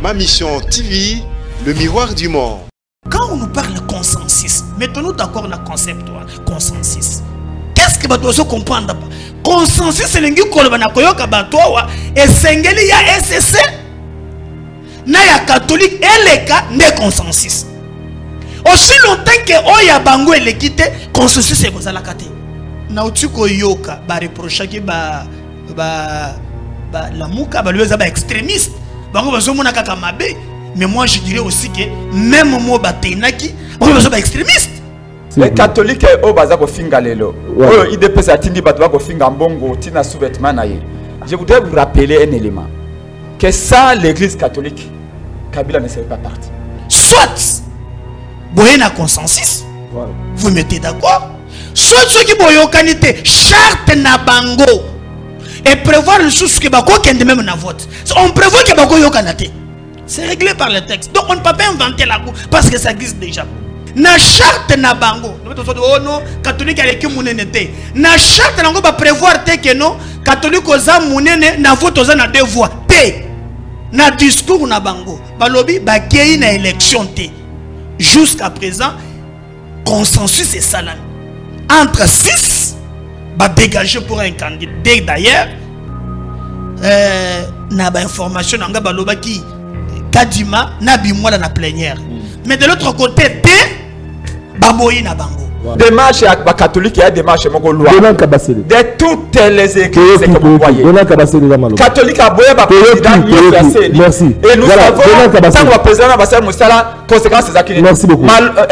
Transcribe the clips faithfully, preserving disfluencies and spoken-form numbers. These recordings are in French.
Ma Mission T V, le miroir du monde. Quand on nous parle de consensus, mettons-nous d'accord dans le concept. Consensus. Qu'est-ce que tu dois comprendre? Consensus, c'est l'engi kolobana koyoka batoa et sengeli ya S S C. Na ya catholique eleka ne consensus. Aussi longtemps que oya bango elekite consensus est kozala kate. Na utuko yoka ba reprocher ki ba ba ba la muka ba lueza ba extrémiste. Bango bazo mona kaka mabe. Mais moi je dirais aussi que même moi batenaki, bango bazo ba extrémiste. Les catholiques au bazako finga lelo. Oh, I D P S atindi batwa ko finga mbongo tina sous-vêtement na ye. Je voudrais vous rappeler un élément. Que ça l'église catholique Kabila ne serait pas parti. Soit vous avez un consensus, voilà. Vous mettez d'accord. Soit ceux qui ont une qualité, charte na bango et prévoir le sous que bako kende même na vote. On prévoit que bako yo kanate. C'est réglé par le texte. Donc on ne peut pas inventer la roue parce que ça existe déjà. Na charte na bango. Oh non, catholique avec mounenete. Na charte na bango va prévoir que non, catholique oza mounene na vote oza na deux voix. T. Na discours na bango. Balobi ba kei na élection T. Jusqu'à présent, consensus est ça là. Entre six, bah dégager pour un candidat. D'ailleurs, euh, n'a pas information n'a pas l'oba qui Kadima n'a pas moi dans la plénière. Mais de l'autre côté, T, baboyi na bango. Démarche à catholique et démarche mon loi. De toutes les églises que vous voyez. Catholique a boyé ba président. Merci. Et nous savons tant que le président va faire Moussala conséquences c'est ça qui. Merci beaucoup.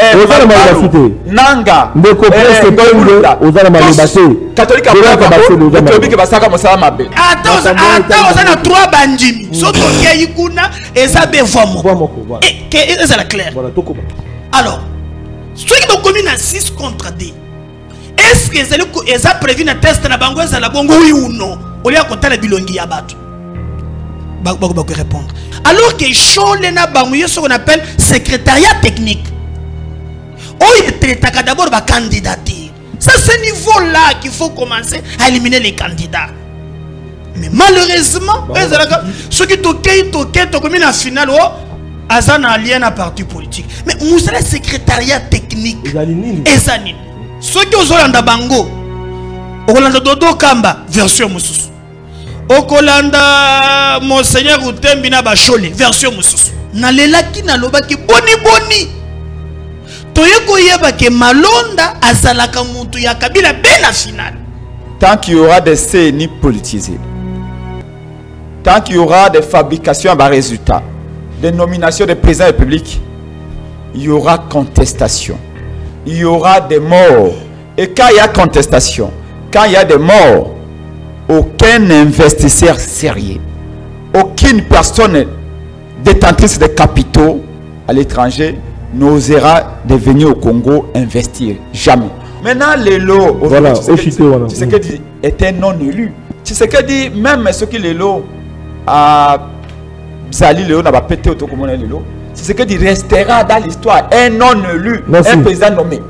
Nanga. Ne comprendre pas aux ala malibate. Catholique a boyé ba catholique va saka Moussala mabe. Attends, attends, on a trois bandits. Soto ke yikuna et ça be vomo. Et que c'est la claire. Voilà, tout comment. Alors ceux qui ont commis six contre D, est-ce que ils ont prévu un test na bango za la bongo oui ou non? Au lieu de compter la bilongi ya bato. Bako bako répondre. Alors que chole na bango ce qu'on appelle secrétariat technique. Oh il traite d'abord ba candidature. C'est ce niveau là qu'il faut commencer à éliminer les candidats. Mais malheureusement, ceux qui toquent toquent toquent commis la finale oh Azan a lien à parti politique. Mais nous sommes le secrétariat technique. Ezanine. Ceux qui ont Olanda Bango, Olanda Dodo Kamba, version Moussous. Okolanda Monseigneur Outembina Bachole, version Moussous. Nalela ki naloba ki boni boni. Toyeko yeba ke Malonda azalaka muntu ya Kabila ben la finale. Tant qu'il y aura des C N I politisés, tant qu'il y aura des fabrications à résultats, des nominations de président de la République, il y aura contestation. Il y aura des morts. Et quand il y a contestation, quand il y a des morts, aucun investisseur sérieux, aucune personne détentrice de capitaux à l'étranger n'osera de venir au Congo investir. Jamais. Maintenant, les lots, voilà, tu sais que dit est un non élu. Tu sais que dit même ceux qui les lots à Zali Léo n'a pas pété auto comme on est Léo. C'est ce que dit restera dans l'histoire un non élu, un président nommé.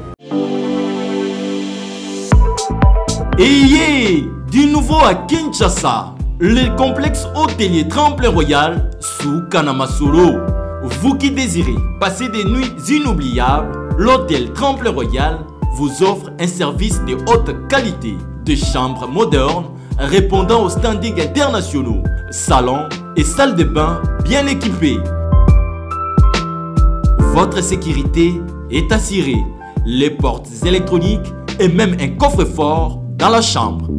Ayez du nouveau à Kinshasa, le complexe hôtelier Tremplin Royal sous Kanamasoro. Vous qui désirez passer des nuits inoubliables, l'hôtel Tremplin Royal vous offre un service de haute qualité, de chambres modernes répondant aux standings internationaux, salons et salles de bain bien équipées. Votre sécurité est assurée, les portes électroniques et même un coffre-fort dans la chambre.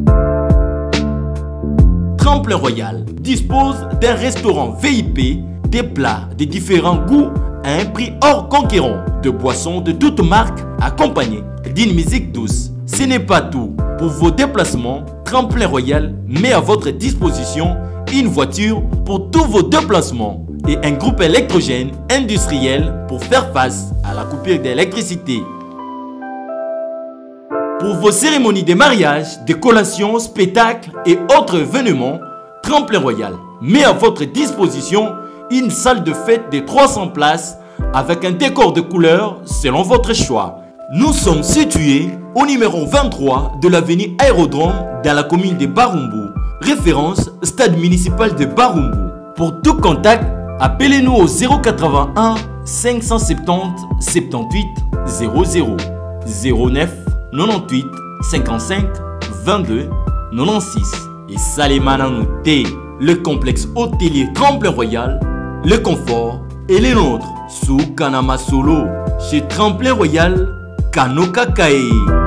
Tremplin Royal dispose d'un restaurant V I P, des plats de différents goûts à un prix hors conquérant, de boissons de toutes marques accompagnées d'une musique douce. Ce n'est pas tout. Pour vos déplacements, Tremplin Royal met à votre disposition une voiture pour tous vos déplacements et un groupe électrogène industriel pour faire face à la coupure d'électricité. Pour vos cérémonies de mariage, de collations, spectacles et autres événements, Tremplin Royal met à votre disposition une salle de fête de trois cents places avec un décor de couleurs selon votre choix. Nous sommes situés au numéro vingt-trois de l'avenue Aérodrome dans la commune de Barumbu. Référence Stade municipal de Barumbu. Pour tout contact, Appelez-nous au zéro quatre-vingt-un cinq cent soixante-dix soixante-dix-huit zéro zéro zéro neuf quatre-vingt-huit cinquante-cinq vingt-deux quatre-vingt-seize. Et Salimana Nouté, le complexe hôtelier Tremplin Royal, le confort et les nôtres sous Kanama Solo chez Tremplin Royal Kanoka Kae.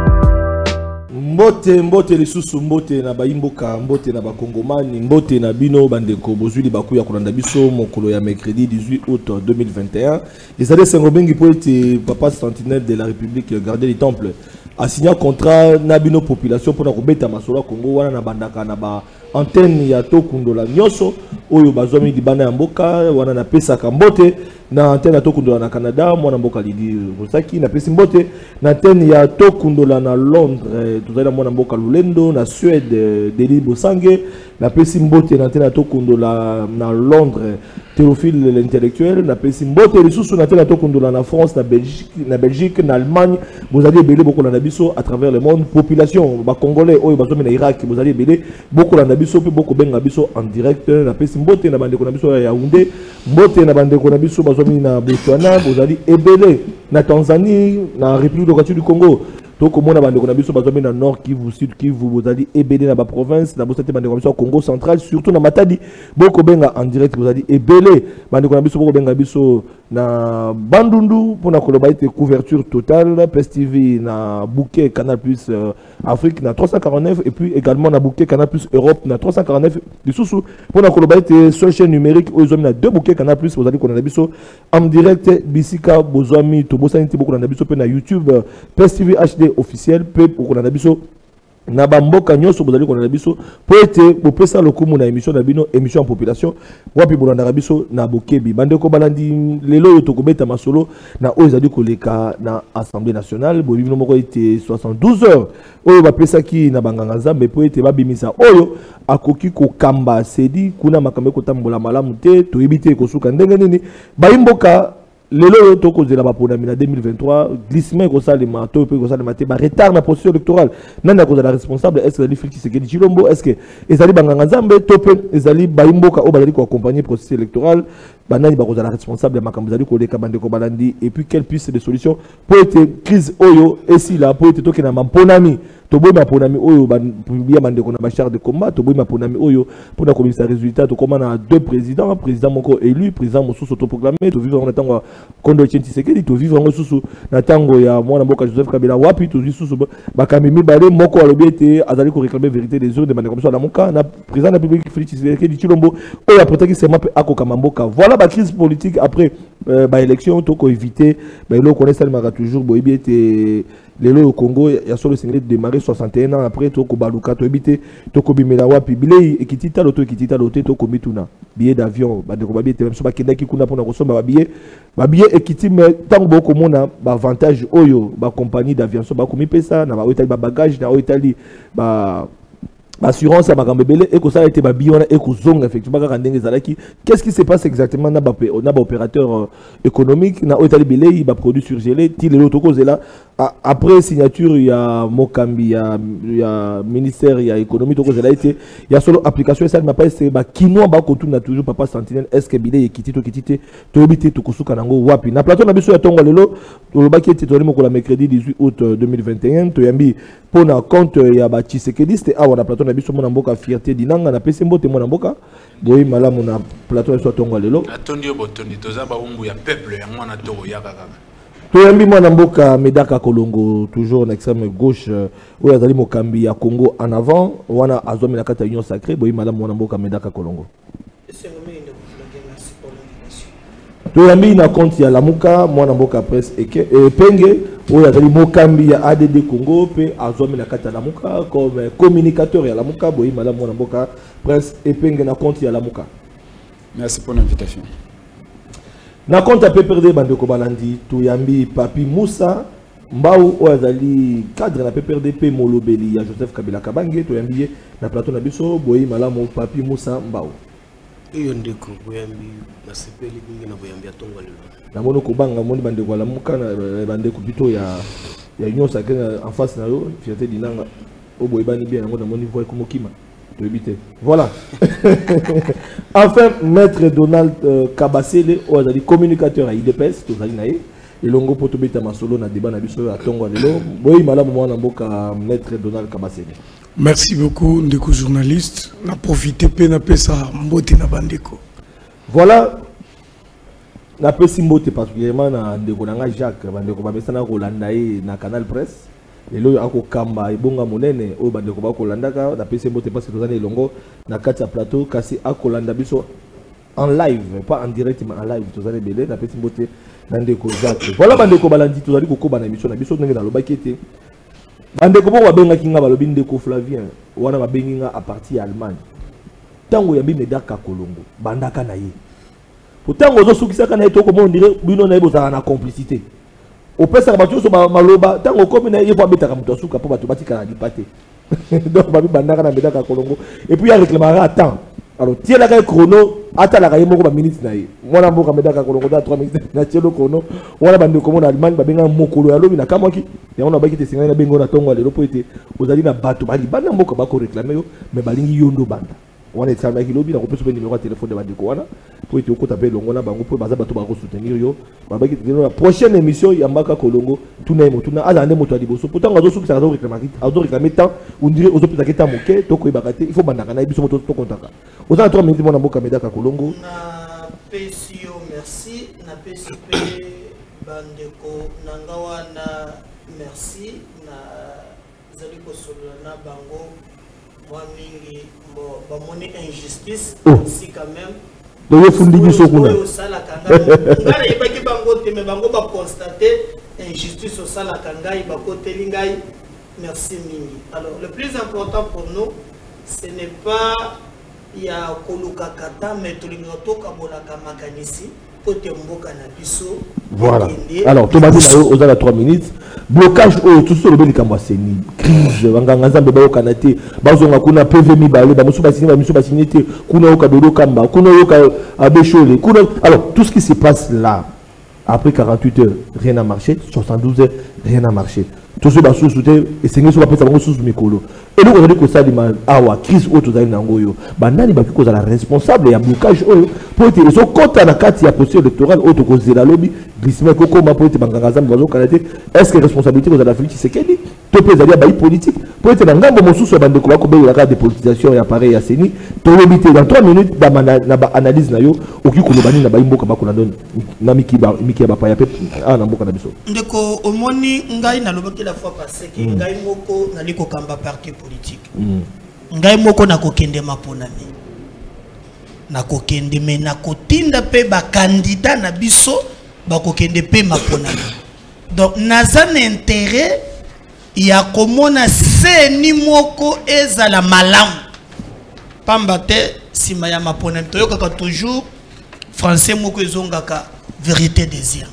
Mbote mbote lisusu mbote na baimboka mbote na bakongomani mbote na bino bandeko bozuli bakuya kolanda biso mokolo ya mercredi dix-huit août deux mille vingt et un. Ezali sengo bengi po ete papa sentinelle de la République gardien du temple a signé un contrat na bino population pour na kobeta masolo ya Congo wana na bandaka na ba antenne ya tokundola nyoso oyo bazomi libana ya mboka wana na pesa ka mbote na antenne ya tokundola na Canada mwana mboka lidi Rosaki na pesi mbote na antenne ya tokundola na Londres tozali mwana mboka Lulendo na Suède Deli Bosange na pesi mbote na antenne ya tokundola na Londres Théophile l'intellectuel na pesi mbote lisusu na antenne ya tokundola na France na Belgique na Belgique na Allemagne vous allez belé beaucoup la biso à travers le monde population ba congolais oyo bazomi na Irak vous allez belé beaucoup la biso pe beaucoup benga biso en direct na pesi mbote na bande ko na biso ya Yaoundé mbote na bande ko na biso bazomi na Botswana vous allez ebelé na Tanzanie na République démocratique du Congo to komona bande ko na biso bazomi na Nord Kivu Sud Kivu vous allez ebelé na ba province na bosete bande ko na biso Congo central surtout na Matadi beaucoup benga en direct vous allez ebelé bande ko na biso beaucoup benga biso na Bandundu pour na koloba ite couverture totale P S T V na bouquet Canal Plus euh, Afrique na trois cent quarante-neuf et puis également na bouquet Canal Plus Europe na trois cent quarante-neuf du sous pour na koloba ite seule chaîne numérique aux hommes na deux bouquets Canal Plus vous allez qu'on a biso en direct Bisika Bozoami to bosanité beaucoup na biso pe na YouTube P S T V H D officiel pe pour qu'on a biso na bamboka nyoso bozali ko na biso po ete bo pesa lokumu na émission na bino émission en population wapi bolanda biso na bokebi bande ko balandi lelo yo to kobeta masolo na oyo ezali koleka na Assemblée nationale bo bino moko ete soixante-douze heures oyo ba pesa ki na banganga nzambe po ete babimisa oyo akoki ko kamba sedi kuna makambe ko tambola malamu te to ebite ko suka ndenge nini baimboka lelo toko zela ba ponami na deux mille vingt-trois glissement ko salima to pe ko salima te ba retard na processus électoral nana ko za responsable est-ce que Félix Tshisekedi Tshilombo est-ce que ezali banganga nzambe to pe ezali ba imboka o bazali ko accompagner processus électoral banani ba ko za responsable ya makambo zali ko leka bande ko balandi et puis quelle piste de solution pour être crise oyo et si là pour être toke na mamponami to boy ma ponami oyo ba publier bande ko na ba char de combat to boy ma ponami oyo pour na komisa résultat to comment na deux présidents président moko élu président mosusu autoproclamé to vivre en temps Kondo Tshisekedi to vivre en susu na tango ya mwana mboka Joseph Kabila wapi to susu bakamimi bale moko alobi ete azali ko réclamer vérité des jours de manière comme ça na moka na président de la République Félix Tshisekedi Tshilombo oyo après qui c'est map akoka mboka voilà ba crise politique après euh, ba élection to ko éviter ba lo connaît ça maka toujours bo ete lelo au Congo ya solo single démarrer soixante et un ans après to ko baluka to éviter to ko bimela wapi bilei ekitita loto ekitita loto to ko mituna billet d'avion ba de ko babie te même so ba kendaki kuna pona ko somba ba billet ba billet ekiti mais tant boko mona ba avantage oyo ba compagnie d'aviation ba komi pesa na ba otali ba bagage na otali ba assurance à Magambebele et que ça a été babillon et que zong effectivement qu'est-ce qui se passe exactement na ba na ba opérateur euh, économique na otali belé ba produit surgelé ti le lotoko là après signature il y a Mokambi il y a il y a ministère il y a économie toko là été il y a solo application ça m'a pas c'est ba kino ba ko tuna toujours papa sentinelle est-ce que belé ekiti to kitite to obité to kosuka nango wapi na plateau na biso ya tongo lelo to lo ba ki était to la mercredi dix-huit août deux mille vingt et un to yambi pour na compte ya ba Tshisekedi c'était ah on a plateau na biso mona mboka fierté dinanga na pese mbote mona mboka boyi malamu na plateau so tongo lelo atondi obotondi toza ba umbu ya peuple ya mwana to yaka kaka to yambi mwana mboka Medaka Kolongo toujours na extrême gauche oyo azali mokambi ya Congo en avant wana azomi na kata union sacrée boyi malamu mwana mboka Medaka Kolongo to yambi na compte ya Lamuka mwana mboka presse eke penge oyo azali mokambi ya A D D Congo pe azomi na kata Lamuka comme communicateur ya Lamuka boyi malamu mwana mboka presse epenge na compte ya Lamuka. Merci pour l'invitation. Na compte P P R D bande ko balandi to yambi Papi Moussa Mbao oyo azali cadre na P P R D pe molobeli ya Joseph Kabila Kabange to yambi na plateau na biso boyi malamu Papi Moussa Mbao. Iyo ndeko boyambi nasepeli bingi na boyambi atongo lelo na mono ko banga moni bande ko Lamuka na bande ko bito ya ya union sacrée en face na yo fierté dinanga o boyebani bien ngo na moni voix ko mokima Voilà. Enfin, maître Donald euh, Kabasele, communicateur à I D P S, tout ça, et longo poto beta masolo na débat na biso à tongo lelo boy malamu mwana mboka maître Donald Kabasele. Merci beaucoup ndeko journaliste na profiter pe na pesa mbote na bandeko. Voilà na pesi mbote particulièrement na ndeko na Jacques bandeko ba mesana ko landa e na Canal Presse lelo ako kamba ibonga monene o bandeko ba ko landa ka na pesi mbote parce que tozana longo na kati ya plateau kasi ako landa biso en live pas en direct mais en live tozana belé na pesi mbote Bandeko Jacques. Voilà bandeko balandi tozali kokoba na émission na biso ndenge na lobaki ete bandeko bo babenga kinga balobi ndeko Flavien wana babengi nga à partir ya Allemagne tango ya bine daka kolongo bandaka na ye pourtant ozo sukisaka na etoko mo ndire bino na ebozala na complicité opesa ba tuso maloba tango komi na ye po betaka muto suka po bato batika na dipate donc babi bandaka na bedaka kolongo et puis ya réclamera attends alors tiens la chrono ata la kaye moko ba minutes na ye mwana mboka medaka kolongo da trois minutes na tielo chrono wana bande ko mona Allemagne ba benga mokolo ya lobi na kamwaki ya wana baki te singa na bengo na tongo lelo po ete ozali na bato bali banda mboka ba ko réclamer yo mais balingi yondo banda wana etsalma ki lobi na ko peso be numéro de téléphone de bande ko wana po ete ko taper longo na bango po baza bato ba ko soutenir yo ba baki la prochaine émission ya mbaka kolongo tuna mo tuna ala ndé moto aliboso pourtant ngazo suki sa réclamer azo réclamer temps on dirait ozo pesa keta moke to ko ibakate il faut bandaka na biso moto to kontaka oza trois minutes mona mboka medaka kolongo na pesio merci na pcp bandeko nangawa na merci na zali ko solola na bango moi mingi bo bamoni injustice si quand même do fundi biso kuna sala kanga ngara ibaki bango te me bango ba constater injustice au sala kanga ibako telingai merci mingi. Alors le plus important pour nous ce n'est pas il y a koluka kata mais tolingoto kabolaka makanisi côté mboka na biso. Voilà. Alors to bandi na aux à trois minutes blocage au tout sur le bélikamwa seni crise nganga nzambe ba yokanate bazonga kuna P V mi balé ba musu basini ba musu basini te kuna yoka dodo kamba kuna yoka abeshole kuna alors tout ce qui se passe là après quarante-huit heures rien n'a marché soixante-douze heures rien n'a marché tout ce basu soute et sengé so ba pesa bango susu mikolo et donc on dit que ça dit awa crise auto za nangoyo bandani ba kiko za la responsable ya blocage oyo pour être so kota na kati ya procès électoral auto ko zela lobby glissement koko ma pour être banganga zambe bazo kanate est-ce que responsabilité ko za la Félix Tshisekedi to pesa ya ba politique pour être na ngambo mosusu bande ko ba ko be la dépolitisation ya pareil ya seni to lobité dans trois minutes ba na ba analyse na yo okiko lobani na ba imboka ba ko na don na miki ba miki ba pa ya pe ana mboka na biso ndeko omoni ngai na lobaki la fois passée que ngai moko nali ko kamba parti politique ngai moko na kokende maponami na kokende me na kotinda pe ba candidat na biso ba kokende pe maponami donc naza na intérêt ya komona seni moko ezala malamu pamba te sima ya maponami toyokaka toujours français moko ezongaka vérité désir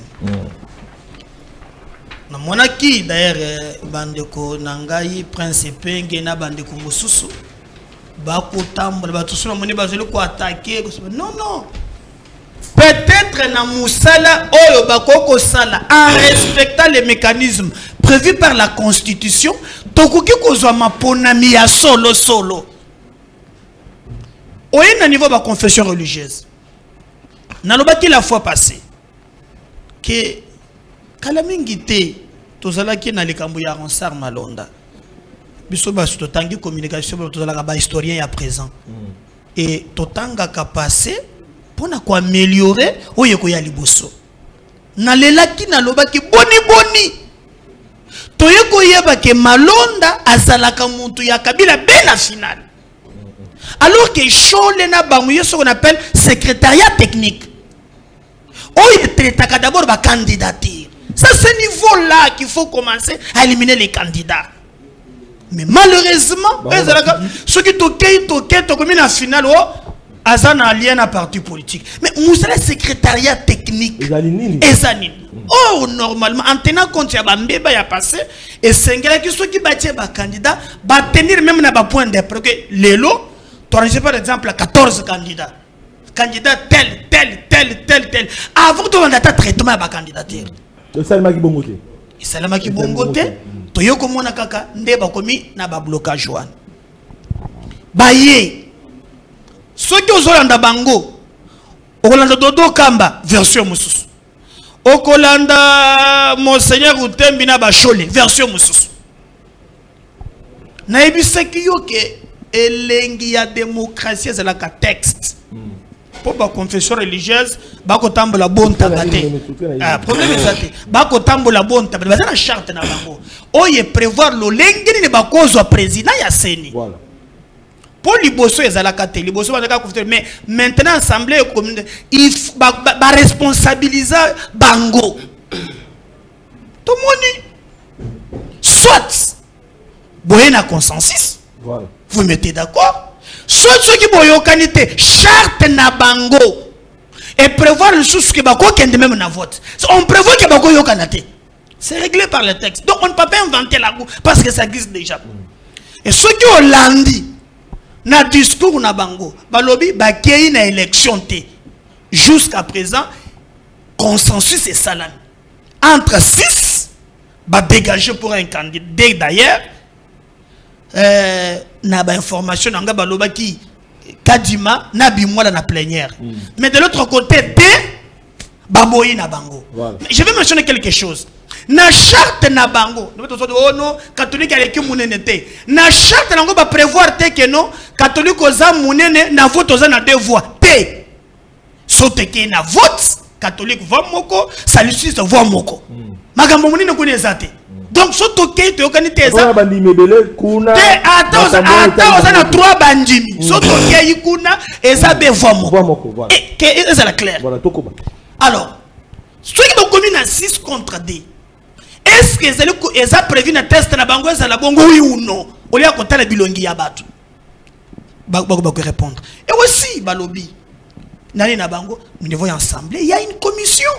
na monaki d'ailleurs bandeko nangai principe ngena bandeko mosusu bako tambola batusuna moni bazeli ko attaquer non non peut-être na musala oyo bakoko sala en respectant les mécanismes prévus par la constitution tokoki kozwa maponami ya solo solo oye na niveau ba confession religieuse na lobaki la fois passée que kala mingi te tozala ki na likambo ya Ronsard Malonda biso ba totangi communication tozala ba historien ya présent et totanga ka passé pona ko améliorer oye ko ya liboso na lelaki na lobaki boni boni toye ko yeba ke Malonda azalaka muntu ya kabila be na final alors que chole na bango ce qu'on appelle secrétariat technique oye traitaka d'abord ba candidature. C'est à ce niveau-là qu'il faut commencer à éliminer les candidats. Mais malheureusement, ceux qui toquent, toquent, toquent, la finale, Azan a lien à parti politique. Mais nous sommes le secrétariat technique. Ezanine. Oh, normalement, en tenant compte, il y a un bébé qui a passé, et c'est ceux qui battent les candidats, va tenir même dans point de près. Les lots, tu as par exemple quatorze candidats. Candidat tel, tel, tel, tel, tel. Avant de faire un traitement à la candidature. Le salama ki bongote. Le salama ki bongote. Toyo komona kaka nde bakomi na ba blocage wan. baye soki ozolanda bango okolanda Dodo Kamba version mosusu okolanda Monseigneur Utembi na Bashole version mosusu na ebisaki yo ke elengi ya démocratie c'est la texte pour la confession religieuse bako tambola bon tabate ah problème ezate bako tambola bon tabate bazana charte na bango oye prévoir lo lengi ni bakozwa président ya seni voilà pour liboso ezalaka te liboso bazaka confession mais maintenant assemblée commune il ba, ba, ba responsabiliser bango tout monde soit boye na consensus voilà vous mettez d'accord soit ceux qui boyo qualité charte na bango et prévoir le sous que bako kende même na vote on prévoit que bako yo kanate c'est réglé par le texte donc on ne peut pas inventer la goût parce que ça existe déjà mm. Et ceux qui ont landi na discours na bango balobi bakei na élection té jusqu'à présent consensus et salami entre six ba dégager pour un candidat d'ailleurs euh, na ba information nga baloba ki kadima na bimwala na plénière mm. Mais de l'autre côté té baboyi na bango voilà. Je vais mentionner quelque chose na charte na bango oh non catholique avec munene té na charte nango ba prévoir té que non catholique oza munene na vote oza na deux voix té sote ke na vote catholique voix moko saluciste voix moko mm. Magambo munene ko nezate donc so toke to yokanite eza bandimi belé kuna te ata ata oza na trois bandimi so toke yikuna eza be voix moko voilà. Et que est la clair voilà tokoba alors ceux qui ont commis na six contre deux est-ce que ils ont prévu na test na bango eza la bongo oui ou non au lieu de la bilongi ya batu ba ba ba répondre et aussi balobi nani na bango nous devons ensemble il y a une commission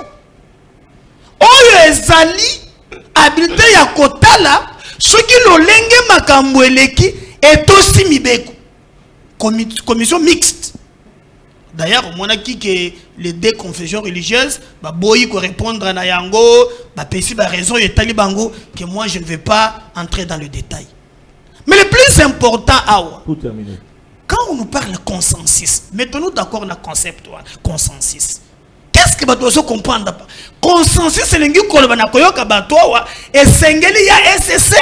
oyo ezali habilité ya kotala soki lolenge makambo eleki et aussi mibeko commission mixte. D'ailleurs on a dit que les deux confessions religieuses ba boyi ko répondre na yango ba pesi ba raison et talibango que moi je ne vais pas entrer dans le détail. Mais le plus important awa tout terminé. Quand on nous parle de consensus, mettons-nous d'accord dans le concept consensus. Qu'est-ce que vous devez comprendre? Consensus, c'est l'ingi kolobana koyoka batoa et sengeli ya S C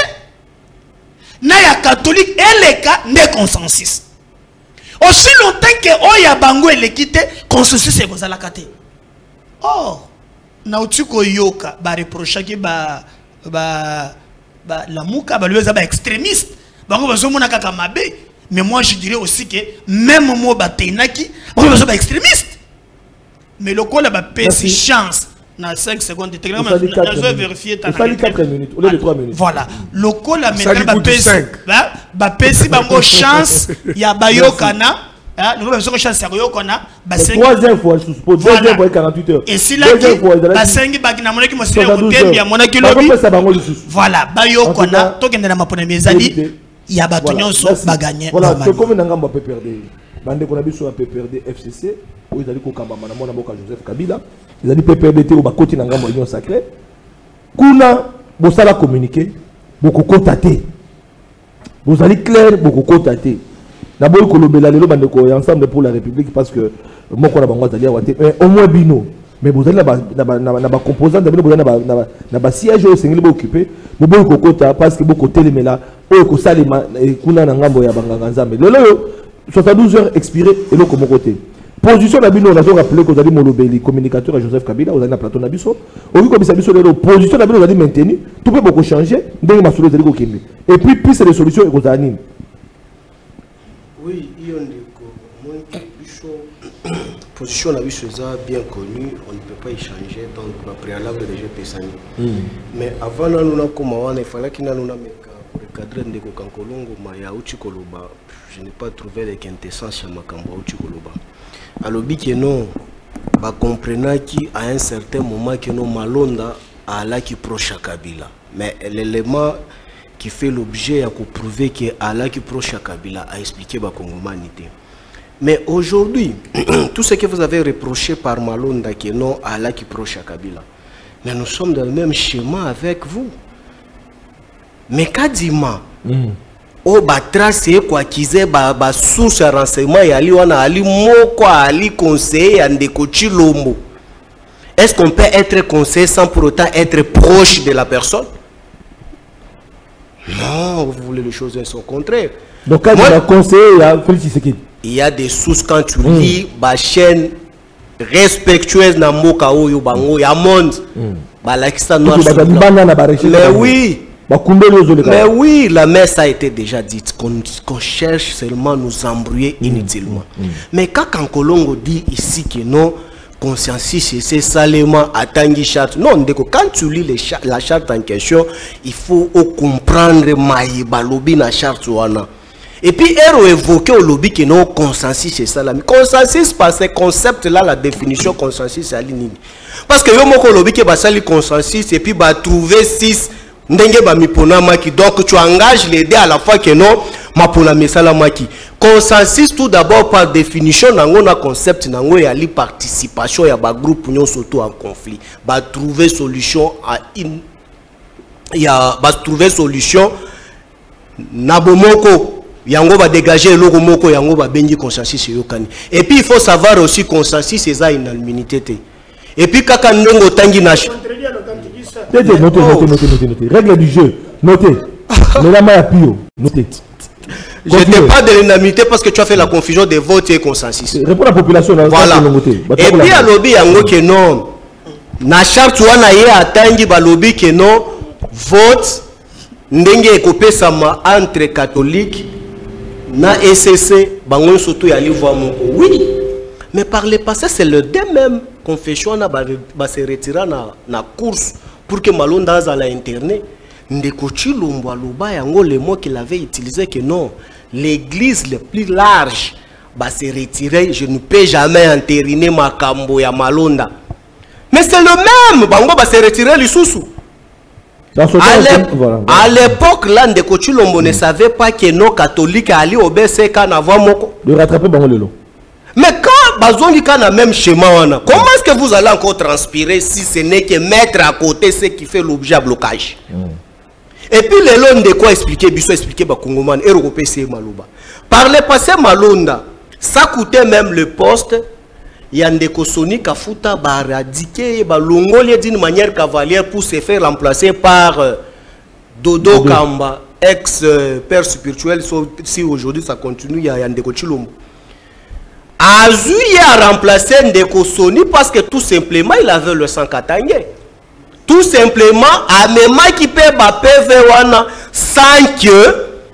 na ya catholique et les cas ne consensus. Aussi longtemps que oya bango elekite consensus est kozala kate. Oh, na utuko yoka ba reprocher ki ba ba ba la muka ba leza ba extrémiste. Bango bazomona kaka mabe. Mais moi je dirais aussi que même moi batenaki, on va pas extrémiste. Mais le col a pas chance dans cinq secondes de technique. Je vais vérifier ta quatre minutes au lieu de trois minutes. Voilà. Le col a maintenant ba pesi bango chance ya bayokana. Nous avons besoin de chance ya bayokana. Troisième fois je suppose deuxième fois quarante-huit heures. Et si là ba sengi ba na monaki mo sile hotel ya monaki lobi. Voilà, bayokana to kende na mapona mezali. Il y a battu ba gagner. Voilà, c'est comme un gamba P P R D. Bande qu'on a vu sur un P P R D F C C où ils allaient au Kamba Manamona Boka Joseph Kabila. Ils allaient P P R D au Bakoti Nangamba Union Sacrée. Kuna vous allez communiquer, beaucoup contacter. Vous allez clair, beaucoup contacter. D'abord que le Belalo bande ko ensemble pour la République parce que moi qu'on a bango d'aller au moins bino. Mais vous allez na composant de vous allez na siège au single occupé. Vous pouvez kokota parce que beaucoup télé mais là oyo ko salima kuna na ngambo ya banganga nzambe lelo soixante-douze heures expiré et le comme côté position na bino on a rappelé que vous allez molobeli communicateur à Joseph Kabila vous allez na plateau na biso oyo ko bisa biso lelo position na bino vous allez maintenir tout peut beaucoup changer ndenge masolo ezali ko kimbe et puis puis c'est les solutions et ko anime oui il y a moi biso position na biso bien connue on ne peut pas y changer donc la préalable de G P S A N I mais avant nous na koma wana il fallait qu'il na nous na pour le cadre de Kokankolongo Maya Uchikoloba, je n'ai pas trouvé les quintessences à Makambo Uchikoloba. Alors, que non, bah comprenant qu'à un certain moment que non Malonda a là qui proche à Kabila. Mais l'élément qui fait l'objet à prouver que Allah qui proche à Kabila a expliqué la Congomanité. Mais aujourd'hui, tout ce que vous avez reproché par Malonda que non Allah qui proche à Kabila, mais nous sommes dans le même schéma avec vous. Mais Kadima, mm. o ba trace quoi kize ba ba source à renseignement ya ali wana ali moko ali conseiller ya ndeko Chilombo. Est-ce qu'on peut être conseiller sans pour autant être proche de la personne? Non, vous voulez les choses sont contraires. Donc quand il a conseillé, il y a Félix Tshisekedi. Il y a des sources quand tu mm. lis ba chaîne respectueuse na mboka oyo bango ya monde. Mm. Ba lakisa noir. Mais oui. Mais oui, la messe a été déjà dite qu'on qu cherche seulement nous embrouiller mmh. inutilement. Mmh. Mais quand Kankolongo dit ici que non, consensus c'est seulement à Tanguy charte. Non, quand tu lis les char la charte en question, il faut comprendre Maïba lobby na charte wana. Et puis elle a évoqué au lobby que non consensus c'est ça. Consensus par ce concept là, la définition consensus c'est alinée. Parce que yo moko lobby que basali consensus et puis ba trouver six ndenge ba mipona maki, donc tu engages les deux à la fois que non mapona mesala maki. Consensus tout d'abord par définition nango na concept nango ya li participation ya ba groupe nyon surtout en conflit ba trouver solution à une ya ba trouver solution na bomoko yango ba dégager eloko moko yango ba bengi consensus yokani. Et puis il faut savoir aussi consensus c'est ça unanimité. Et puis kaka ndongo tangi na Notez, notez, notez, notez, notez, notez. Règle du jeu, notez. Mais la main pio, notez. Je n'ai pas de l'unanimité parce que tu as fait la confusion des votes et consensus. Réponds à la population. Voilà. Et puis à lobby yango que non. Na charte wana ye atangi ba lobby que non vote ndenge ekopesama entre catholique na E C C bango surtout ya livre moko. Oui. Mais par le passé c'est le deux même confession na ba, ba se retira na na course pour que Malonda à l'internet. Ndeko Chilombo aloba yango le mot qu'il avait utilisé que non, l'église le plus large va se retirer, je ne peux jamais entériner ma cambo ya Malonda. Mais c'est le même, bango va se retirer les sous-sous. À l'époque là, Ndeko Chilombo mm. ne savait pas que nos catholiques allaient au B C K n'avoir moko. De rattraper bango lelo. Mais quand Bazongi a le même schéma, comment est-ce que vous allez encore transpirer si ce n'est que mettre à côté ce qui fait l'objet à blocage? Mm. Et puis les lois de quoi expliquer, Bissot expliquer Bakongoman et Europé c'est Malouba. Par le passé Malonda, ça coûtait même le poste. Yandeko Soni Kafuta ba radiquer ba longolier d'une manière cavalière pour se faire remplacer par euh, Dodo, Dodo Kamba, ex-père euh, spirituel. Si aujourd'hui ça continue, il y a Yandeko Chilombo. Azu a remplacé Ndeko Soni parce que tout simplement il avait le sang katangé. Tout simplement, à même qui peut ba P V wana sans que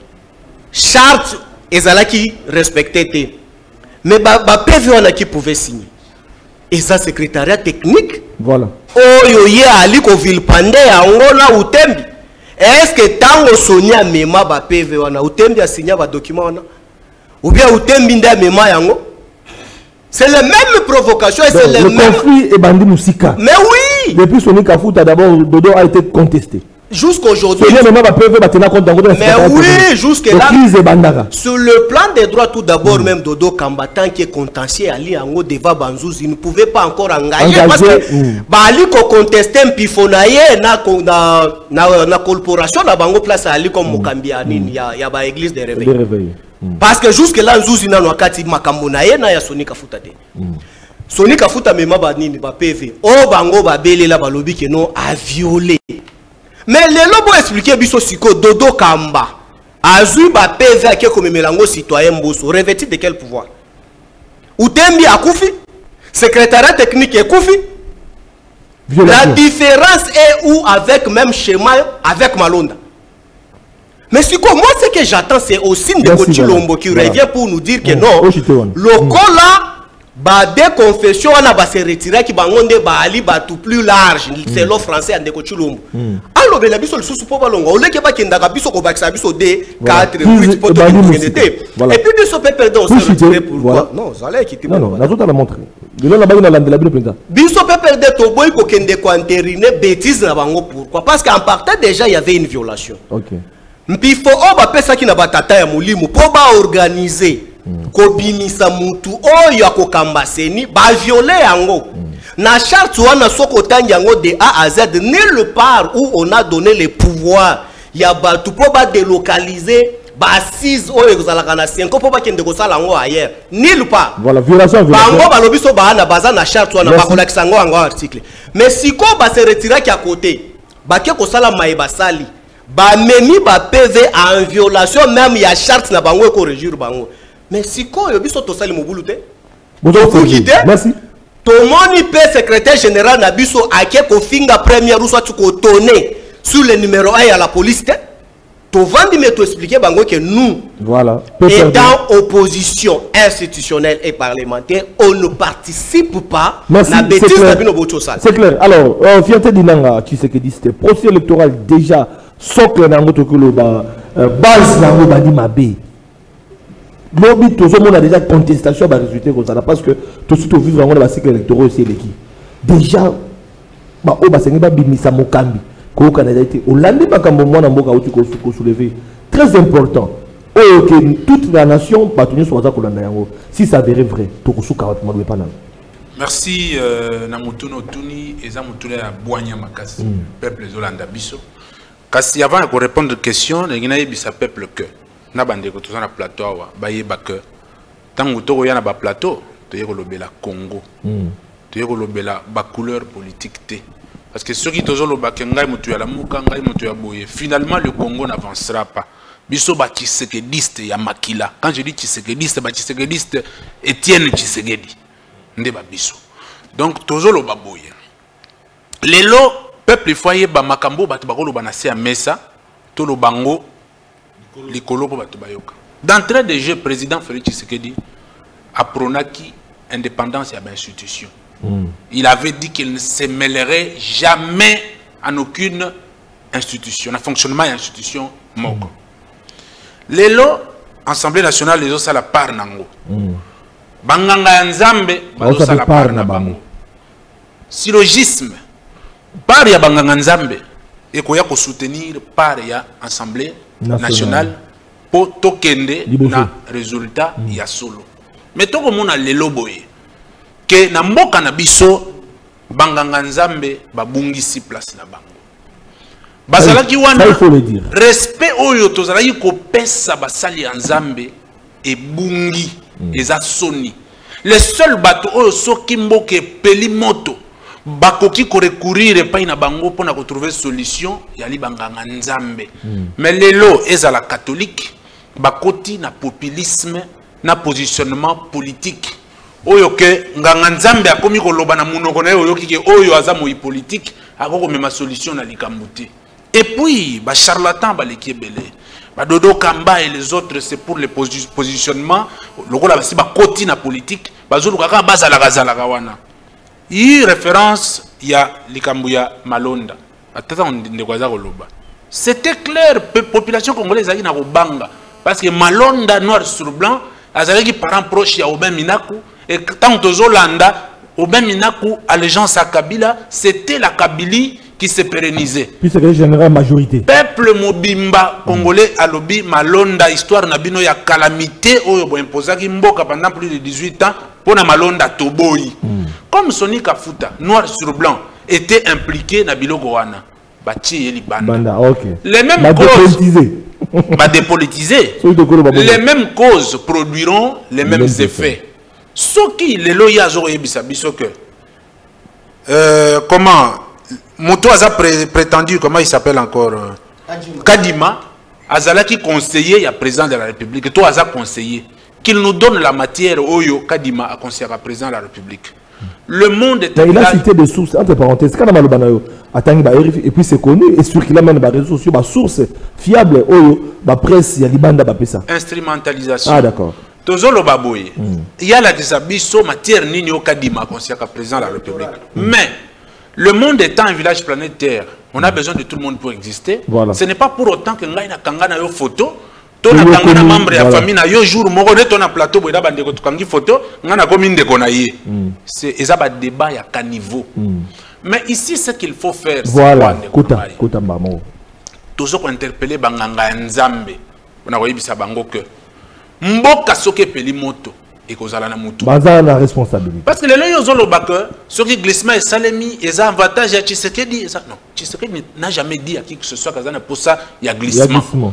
charte ezala qui respectait. Mais ba P V wana qui pouvait signer. Et ça secrétariat technique. Voilà. Oh yo ye ali ko vilpande ya ngona utembi. Est-ce que tango Sonia mema ba P V wana utembi a signé ba document wana? Ou bien utembi nda mema yango? C'est la même provocation et c'est le, le même conflit est bandit Moussika. Mais oui. Depuis Soni Kafuta d'abord Dodo a été contesté. Jusqu'aujourd'hui. Mais oui, jusque-là. Sur le plan des droits, tout d'abord, mm. même Dodo Kambatant qui est contentieux, Ali Ango Deva Banzouz, il ne pouvait pas encore engager. Engagé, parce que mm. Ali ko contesté un pifonaye na na na corporation na bango place Ali comme Mokambi Anine, il y a il y a ba église des réveils. Mm. Parce que jusque-là, Nzouzi na wakati makambo na ye na ya Soni Kafuta de. Mm. Soni Kafuta mema ba nini ba P V. O bango ba bele la balobi que non a violé. Mais les lobos expliquer biso siko Dodo Kamba azui ba P V qui comme melango citoyen Mbosso revêtu de quel pouvoir? Utembi akufi, secrétariat technique ekufi. La différence est où avec même schéma avec Malonda. Mais siko moi ce que j'attends c'est aussi Ndeko Chilombo qui voilà. revient pour nous dire que mmh. non, mmh. le cola ba des confessions on a ba se retirer qui bangonde ba ali ba tout plus large mm. c'est l'offre français Ndeko Chilombo alors ben la biso le sous po balonga o leke ba kenda ka biso ko ba sa biso de quatre huit poto et puis biso peut perdre on se retirer pourquoi non ça allait quitter non non la toute la montre de là ba na la Bible biso peut perdre to boy ko kende ko entériner bêtise na bango pourquoi parce qu'en partant déjà il y avait une violation OK mpi fo o ba pesa ki na batata ya mulimu po ba organiser kobimisa mutu oyo akokambaseni ba violer yango na charte wana soko tangi yango de A à Z nulle part où on a donné les pouvoirs ya batu po ba délocaliser ba assise oyo kozalaka na cinq po bakende kosala ngo ailleurs nulle part. Voilà, violation violation. Bango balobi so ba na baza na charte wana bakolakisa ngo ngo article. Mais siko ba se retira ki à côté. Ba ke kosala maïba sali. Ba memi ba P V en violation même ya charte na bango ko régir bango. Mais siko yo biso to sali mobulu te. Merci. Tomoni pe secrétaire général na biso ake ko finga première ou soit ko tonner sur le numéro un à la police. To vandi me to expliquer bango que nous voilà étant opposition institutionnelle et parlementaire, on ne participe pas à bêtise na bino boto sala. C'est clair. Alors, euh, fierté dinanga tu sais que dit c'était procès électoral déjà socle na ngoto ko ba base na ngo bandi mabe. Lobby tout le monde a déjà contestation ba résultat comme ça parce que tout suite au vivre dans le cycle électoral aussi l'équipe. Déjà ba o ba sengi ba bimisa mokambi ko Canada été Hollande ba kambo mwana mboka uti ko soulever très important. Oh que toute la nation ba tenir sur ça ko landa yango si ça avéré vrai to ko suka wat malwe pana. Merci euh, na mutuno tuni eza mutule ya boanya makasi peuple zolanda biso. Kasi avant de répondre aux questions, ngina yebisa peuple que na bande ko tozana plateau wa bayeba que tango to ya na ba plateau to yeko lobela Congo to yeko lobela ba couleur politique te parce que ceux qui tozo lobaka ngai mutu ya la muka ngai mutu ya boye finalement le Congo n'avancera pas biso ba Tshisekediste ya makila quand je dis Tshisekediste ba Tshisekediste Étienne Tshisekedi nde ba biso donc tozo loba boye lelo peuple foyer ba makambo ba tobako loba na se ya mesa to lobango likolo po bato bayoka. D'entrée de jeu, président Félix Tshisekedi a pronaki indépendance à l'institution. Mm. Il avait dit qu'il ne se mêlerait jamais en aucune institution, en fonctionnement de l'institution moko. Mm. Lelo, Assemblée nationale, les autres, ça la part nango. Mm. Banganga nzambe, bazo ça la part na bango. Syllogisme, par ya banganga nzambe, et koya ko soutenir par ya Assemblée national pour tokende na résultat mm. ya solo mais toko mona lelo boye ke na mboka na biso banganga nzambe babungisi place na bango bazalaki wana respect oyo tozalaki kopesa basali ya nzambe ebungi mm. eza soni le seul bato oyo soki mboka epeli moto bakoki ko recourir epai na bango pona ko trouver solution ya libanganga nzambe mm. mais lelo ezala catholique bakoti na populisme na positionnement politique oyo ke nganga nzambe akomi ko loba na munoko na oyo kike oyo aza moi politique akoko mema solution na likambuti et puis ba charlatan ba lekebele ba dodo kamba et les autres c'est pour le posi positionnement lokola basi bakoti na politique bazulu kaka bazala kazala kawana. Il référence il y a likambuya malonda c'était clair population congolaise a na banga parce que malonda noir sur blanc azalaki parent proche ya Aubin Minaku et tant tozolanda Aubin Minaku allégeance à Kabila c'était la Kabylie qui se pérennisait puis c'est la générale majorité peuple mobimba congolais alobi malonda histoire na bino ya calamité oyo bo imposaki mboka pendant plus de dix-huit ans pour na malonda toboyi mm. Comme Sonny Kafuta, noir sur blanc, était impliqué dans Biloko wana, bati yeli banda. Banda, okay. Les mêmes bah causes, bah dépolitisé. Les mêmes causes produiront les mêmes effets. effets. Ce qui les loyers ont biso que euh, comment Moto a pré prétendu comment il s'appelle encore euh, Kadima, Azalaki conseiller, il y a président de la République, toi Aza conseiller, qu'il nous donne la matière Oyo Kadima a conseiller à président de la République. Le monde est il a cité des sources entre parenthèses et puis c'est connu et sûr qu'il a même des réseaux sociaux des sources fiables la presse il y a libanda bapesa instrumentalisation. Ah d'accord. Tozolo baboye il y a la désabisso matière nini au Kadima conseiller à président de la République mais le monde étant un village planétaire on a besoin de tout le monde pour exister. Voilà. Ce n'est pas pour autant que ngai na kangana yo photo tona kangana membre ya famille na yo jour moko de tona plateau boida bande ko tukangi photo ngana komi ndeko na ye c'est ezaba débat ya caniveau mais ici ce qu'il faut faire voilà kuta kuta mbamo tozo ko interpeller banganga nzambe on a koyebisa bango que mboka soke peli moto et kozala na mutu baza la responsabilité parce que les loyaux zolo baka soki glissement et salemi et ça avantage ya Tshisekedi ça non Tshisekedi n'a jamais dit à qui que ce soit kazana pour ça il y a glissement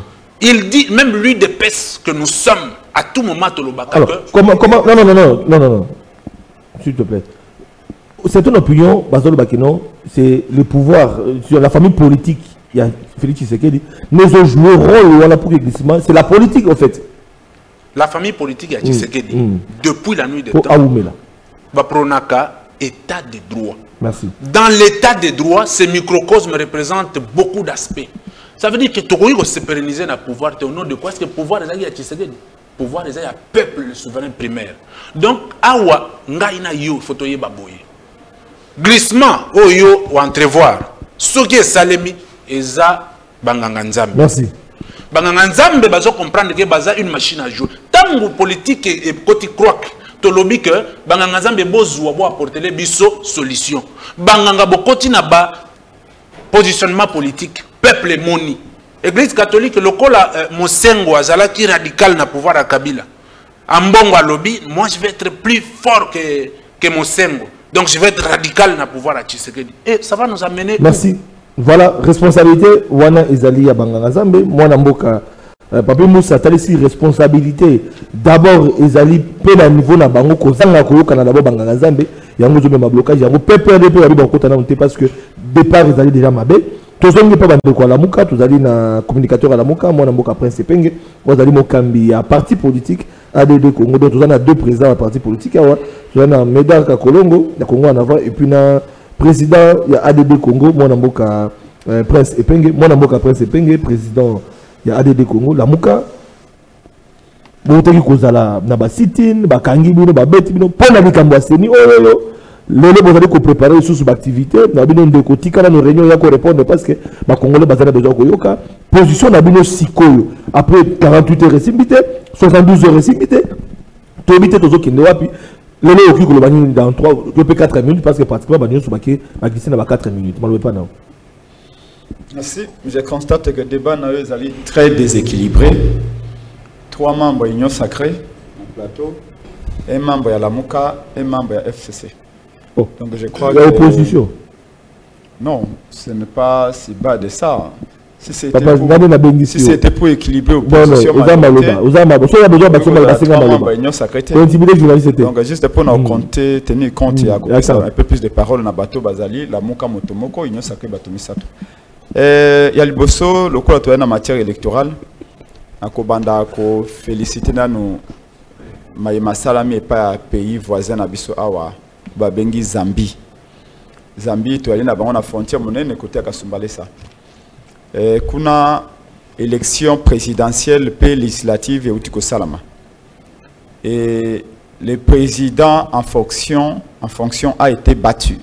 Il dit, même lui dépêche que nous sommes à tout moment au Lobaka. Alors, comment, comment, non, non, non, non, non, non, non, s'il te plaît. C'est une opinion, Bazolo Bakino, c'est le pouvoir, sur la famille politique, il y a Félix Tshisekedi, nous ont joué le rôle voilà, pour l'églissement, c'est la politique en fait. La famille politique, il y a Tshisekedi, mm, mm. depuis la nuit des pour temps, va pronaka état de droit. Merci. Dans l'état de droit, ce microcosme représente beaucoup d'aspects. Ça veut dire que tu peux se pérenniser dans le pouvoir, au nom de quoi? Est-ce que le pouvoir est à Tshisekedi? Le pouvoir est à peuple, le souverain primaire. Donc, awa, ngaina yo, photoye baboye. Glissement, oh yo, ou entrevoir. Ce qui est salemi, eza banganga nzambe. Merci. Banganga nzambe, bazo comprendre que baza une machine à jouer. Tant que politique et côté croque, to lobby que banganga nzambe bozo bo apporter les biso solution. Banganga bokoti na ba positionnement politique, peuple moni. Église catholique, le col euh, Mosengo azala qui radical na pouvoir à Kabila. Ambongo à lobby, moi je vais être plus fort que que Mosengo. Donc je vais être radical dans le pouvoir à Tshisekedi. Et ça va nous amener... Merci. Où? Voilà, responsabilité, Wana Ezali à Bangangazambe, moi Namboka, Papi Moussa, t'as ici responsabilité. D'abord, Ezali, peu à niveau na Bango, Kozanga Koyo, Canada, Bangangazambe, Yango Zome ma blocage, Yango Pepe, Pepe, Abi Banko, Tana, parce que départ, Ezali déjà Mabé. Tous les pas bandeko à la Mouka, tous les communicateur à la Mouka, moi Namboka Prince Penge, vous allez Mokambi à parti politique, A D D Congo, donc vous avez deux présidents à parti politique, vous avez Médard Kakolongo, le Congo en avant, et puis le président, il y a A D D Congo, moi Namboka Prince Penge, moi Namboka Prince Penge, président, il y a A D D Congo, la Mouka, vous avez Kozala, Naba Sitin, Bakangi, Babeti, pour la Mikambaseni, oh oh oh. Les gens vont préparer sous l'activité. Nous avons des côtés quand nous réunions, il répondre parce que les Congolais ont besoin de la position. Nous avons sikoyo. Après quarante-huit heures récimité, soixante-douze heures récimité. Tout le monde qui est là. Les gens qui ont dans trois, quatre minutes parce que pratiquement nous avons glissé dans quatre minutes. Merci. Je constate que le débat est très déséquilibré. Trois membres de l'Union sacrée, un plateau, un membre de la Mouka, un membre de la F C C. Oh. Donc je crois que l'opposition. Non, ce n'est pas si bas de ça. Si c'était pour... si pour équilibrer l'opposition, donc juste pour nous compter, tenir compte, il y a un peu plus de paroles dans bateau Bazali, la Mouka Motomoko, Union sacrée Batomisato. Il y a le bosso, le coup en matière électorale, à Kobanda, ko féliciter nous, Maïma Salami et pas pays voisin à Bisso Awa. Babengi Zambie. Zambie, tu as dans la frontière monnaie côté à Kasumbalesa. Kuna élection présidentielle, paix législative et Outiko Salama. Et le président en fonction, en fonction a été battu.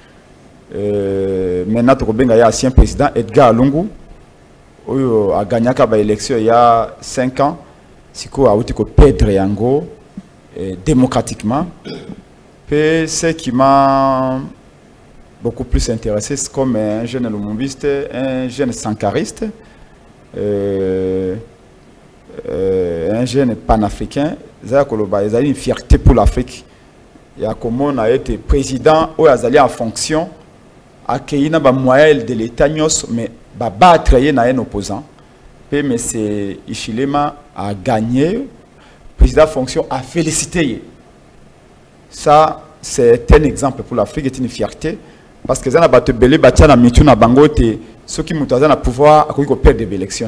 Euh, maintenant, il y a un ancien président, Edgar Lungu, qui a gagné l'élection il y a cinq ans. C'est quoi Outiko Pedro Yango, démocratiquement. Et ce qui m'a beaucoup plus intéressé, c'est comme un jeune lumumbiste, un jeune sankariste, euh, euh, un jeune panafricain. Il y a une fierté pour l'Afrique. Il y a comme on a été président, ou il en fonction, accueillir des moyens de l'État, mais battre un opposant. Mais M. Ichilema a gagné, le président en fonction a félicité. Ça, c'est un exemple pour l'Afrique, c'est une fierté. Parce que ça, battu belé, battu na mitu na bango, ceux qui m'ont na pouvoir à quoi perdre des élections.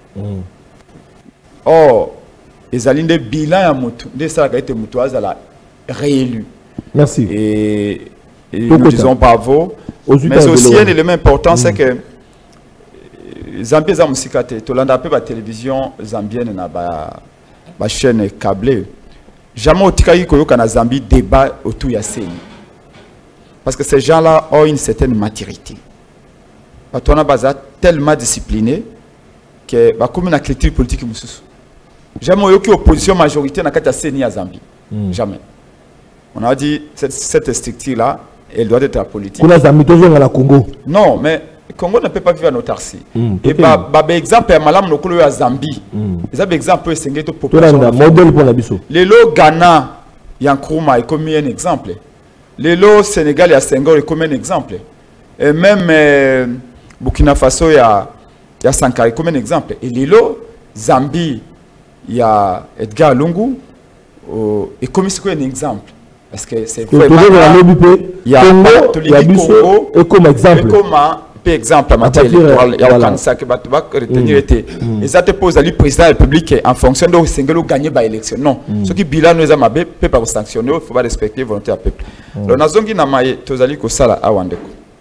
Or, les alliés de bilan à mutu, de ça qui a été mutu à la réélu. Merci. Et, et nous disons bravo. Mais aussi un élément important, c'est que Zambie a musikate. Tu l'as appelé la télévision zambienne na ba ba chaîne câblée. Jamais au Koyoka na Zambie débat autour de C E N I. Parce que ces gens-là ont une certaine maturité. Parce qu'on a tellement discipliné que bah, comme une culture politique, jamais il y a une opposition majoritaire dans la C E N I à Zambie. Mm. Jamais. On a dit cette, cette structure-là, elle doit être politique. Zambie Congo. Non, mais le Congo ne peut pas vivre en autarcie. Mm, et par bah, bah, exemple, Malam Nokolo à Zambie. Mm. Exemple, c'est une population. Modèle pour la biso. Les lots Ghana, Yankouma est comme un exemple. Les lots Sénégal et Senghor est comme un exemple. Et même euh, Burkina Faso et Sankara est comme un exemple. Et les lots Zambie, il y a Edgar Lungu. Oh, et comme c'est un exemple. Parce que c'est vraiment... Il y a Congo, il y a Congo, et comme exemple. Par exemple, en matière électorale, il y a aucun ça que tu vas retenir. Et ça te pose à lui, président de la République, en fonction de ce que vous gagnez par l'élection. Non. Ce qui bilan nous a mabé, peut pas vous sanctionner, il faut pas respecter la volonté du peuple. Donc, nous avons dit que nous allons faire ça à Wandeko.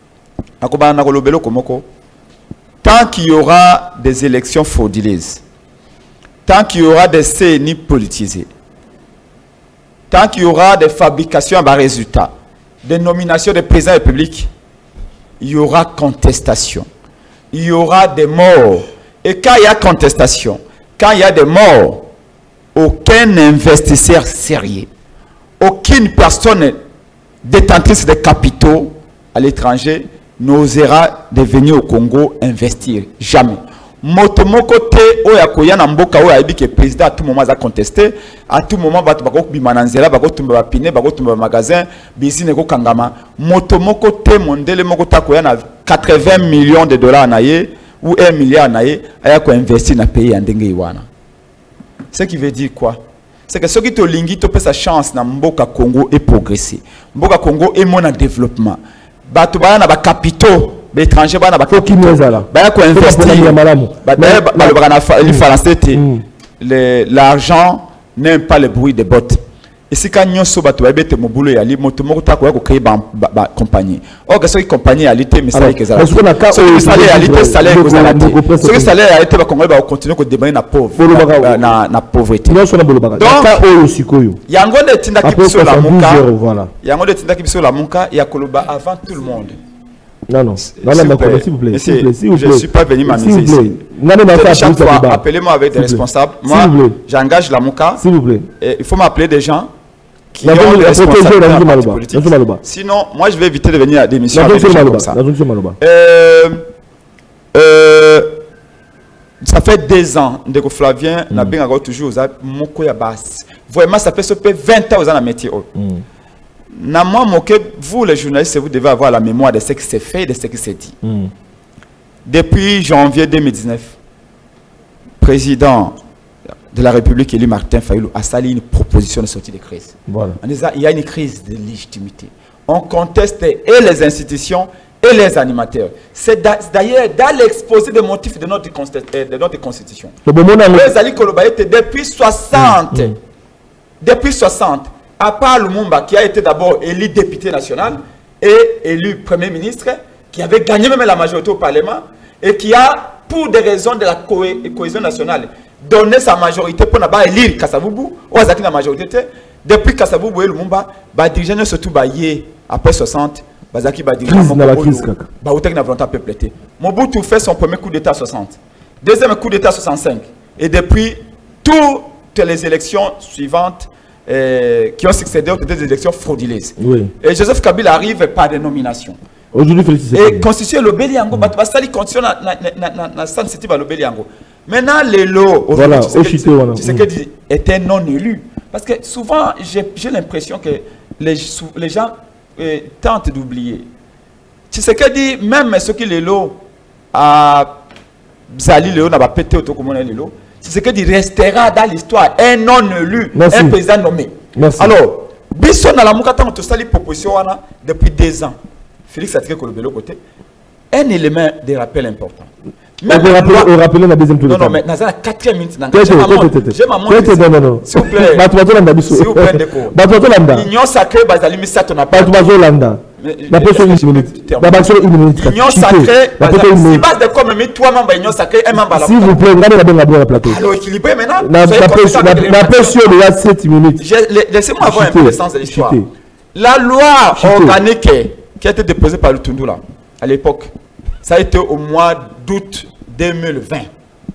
Tant qu'il y aura des élections frauduleuses, tant qu'il y aura des C N I politisés, tant qu'il y aura des fabrications à bas résultats, des nominations de présidents de la République, il y aura contestation. Il y aura des morts. Et quand il y a contestation, quand il y a des morts, aucun investisseur sérieux, aucune personne détentrice de capitaux à l'étranger n'osera de venir au Congo investir. Jamais. Motomoko te oya koya na mboka oya ibi ke président à tout moment a contesté, à tout moment bato bako bimananzela bako tumba bapine bako tumba magasin bizine ko kangama motomoko te mondele moko ta koya na quatre-vingts millions de dollars na ye ou un milliard na ye aya ko investir na pays ndenge iwana. Ce qui veut dire quoi? C'est que ceux qui te lingi to sa chance na mboka Congo et progresser. Mboka Congo est mon développement. Bato ba na ba capitaux l'étranger va n'avoir qui nous a là bah quoi investir l'argent n'aime pas le bruit des bottes et si quand nous sommes battus avec mon boulot et ali moto moto ta quoi créer ba compagnie oh que cette compagnie a l'été mais ça est que ça ce salaire a l'été salaire que ça a ce salaire a été va Congo va continuer que démarrer na pauvre na na pauvreté donc il y a un gros de tinda qui sur la monka il y a un gros de tinda qui sur la monka il y a Koloba avant tout le monde. Non, non, non, non, non, s'il vous plaît, s'il vous plaît, s'il vous plaît. Je ne suis pas venu m'amuser ici. Chaque fois, appelez-moi avec des responsables. Moi, j'engage la Mouka. S'il vous plaît. Il faut m'appeler des gens qui ont des responsabilités politiques. Sinon, moi, je vais éviter de venir à des missions avec des gens comme ça. Euh, euh, ça fait deux ans, que Flavien n'a bien toujours aux Mokoya Bass. Vraiment, ça fait vingt ans aux ans à métier. Vous les journalistes, vous devez avoir la mémoire de ce qui s'est fait et de ce qui s'est dit. Mm. Depuis janvier deux mille dix-neuf, président de la République élu Martin Fayulu a sali une proposition de sortie de crise. Voilà. En disant il y a une crise de légitimité. On conteste et les institutions et les animateurs. C'est d'ailleurs dans l'exposé des motifs de notre, de notre constitution. Depuis soixante, mm. Mm. depuis soixante, à part Lumumba qui a été d'abord élu député national et élu premier ministre, qui avait gagné même la majorité au Parlement et qui a, pour des raisons de la co cohésion nationale, donné sa majorité pour n'avoir élire Kasavubu, ou à la majorité, depuis Kasavubu et Lumumba, bah dirigeant surtout bah après soixante, Bazaki bah dirigeant bah au technique volonté peuplé. Mobutu fait son premier coup d'état soixante, deuxième coup d'état soixante-cinq et depuis toutes les élections suivantes Euh, qui ont succédé aux des élections frauduleuses. Oui. Et Joseph Kabila arrive par des nominations. Aujourd'hui, et constituer le Béliango, bah tu vas salir constituer na na na na San City le Béliango. Maintenant les lots, voilà, tu sais que dit était non élu, parce que souvent j'ai l'impression que les les gens euh, tentent d'oublier. Tu sais que dit même ceux qui les lots à Zali Léo n'a pas pété auto comme on est les lots. C'est ce qu'il restera dans l'histoire un non élu, merci. Un président nommé. Merci. Alors, Bisson à la Moukata, on a sali proposition depuis deux ans. Félix a tiré le vélo côté. Un élément de rappel important. Mais on rappelle la deuxième tour. Non, non, mais dans la quatrième minute, j'ai ma montre. S'il vous plaît. S'il vous plaît, déco. L'union sacrée, Bazali Missato n'a pas. La personne une minute. La personne une minute. L'union sacrée, si base de comme mis toi membre l'union sacrée, un membre la. S'il vous plaît, regardez la bonne la bonne plateau. Alors équilibré maintenant. La personne de sept minutes. Laissez-moi avoir un peu de sens de l'histoire. La loi organique qui a été déposée par le Tundula à l'époque, ça a été au mois d'août deux mille vingt.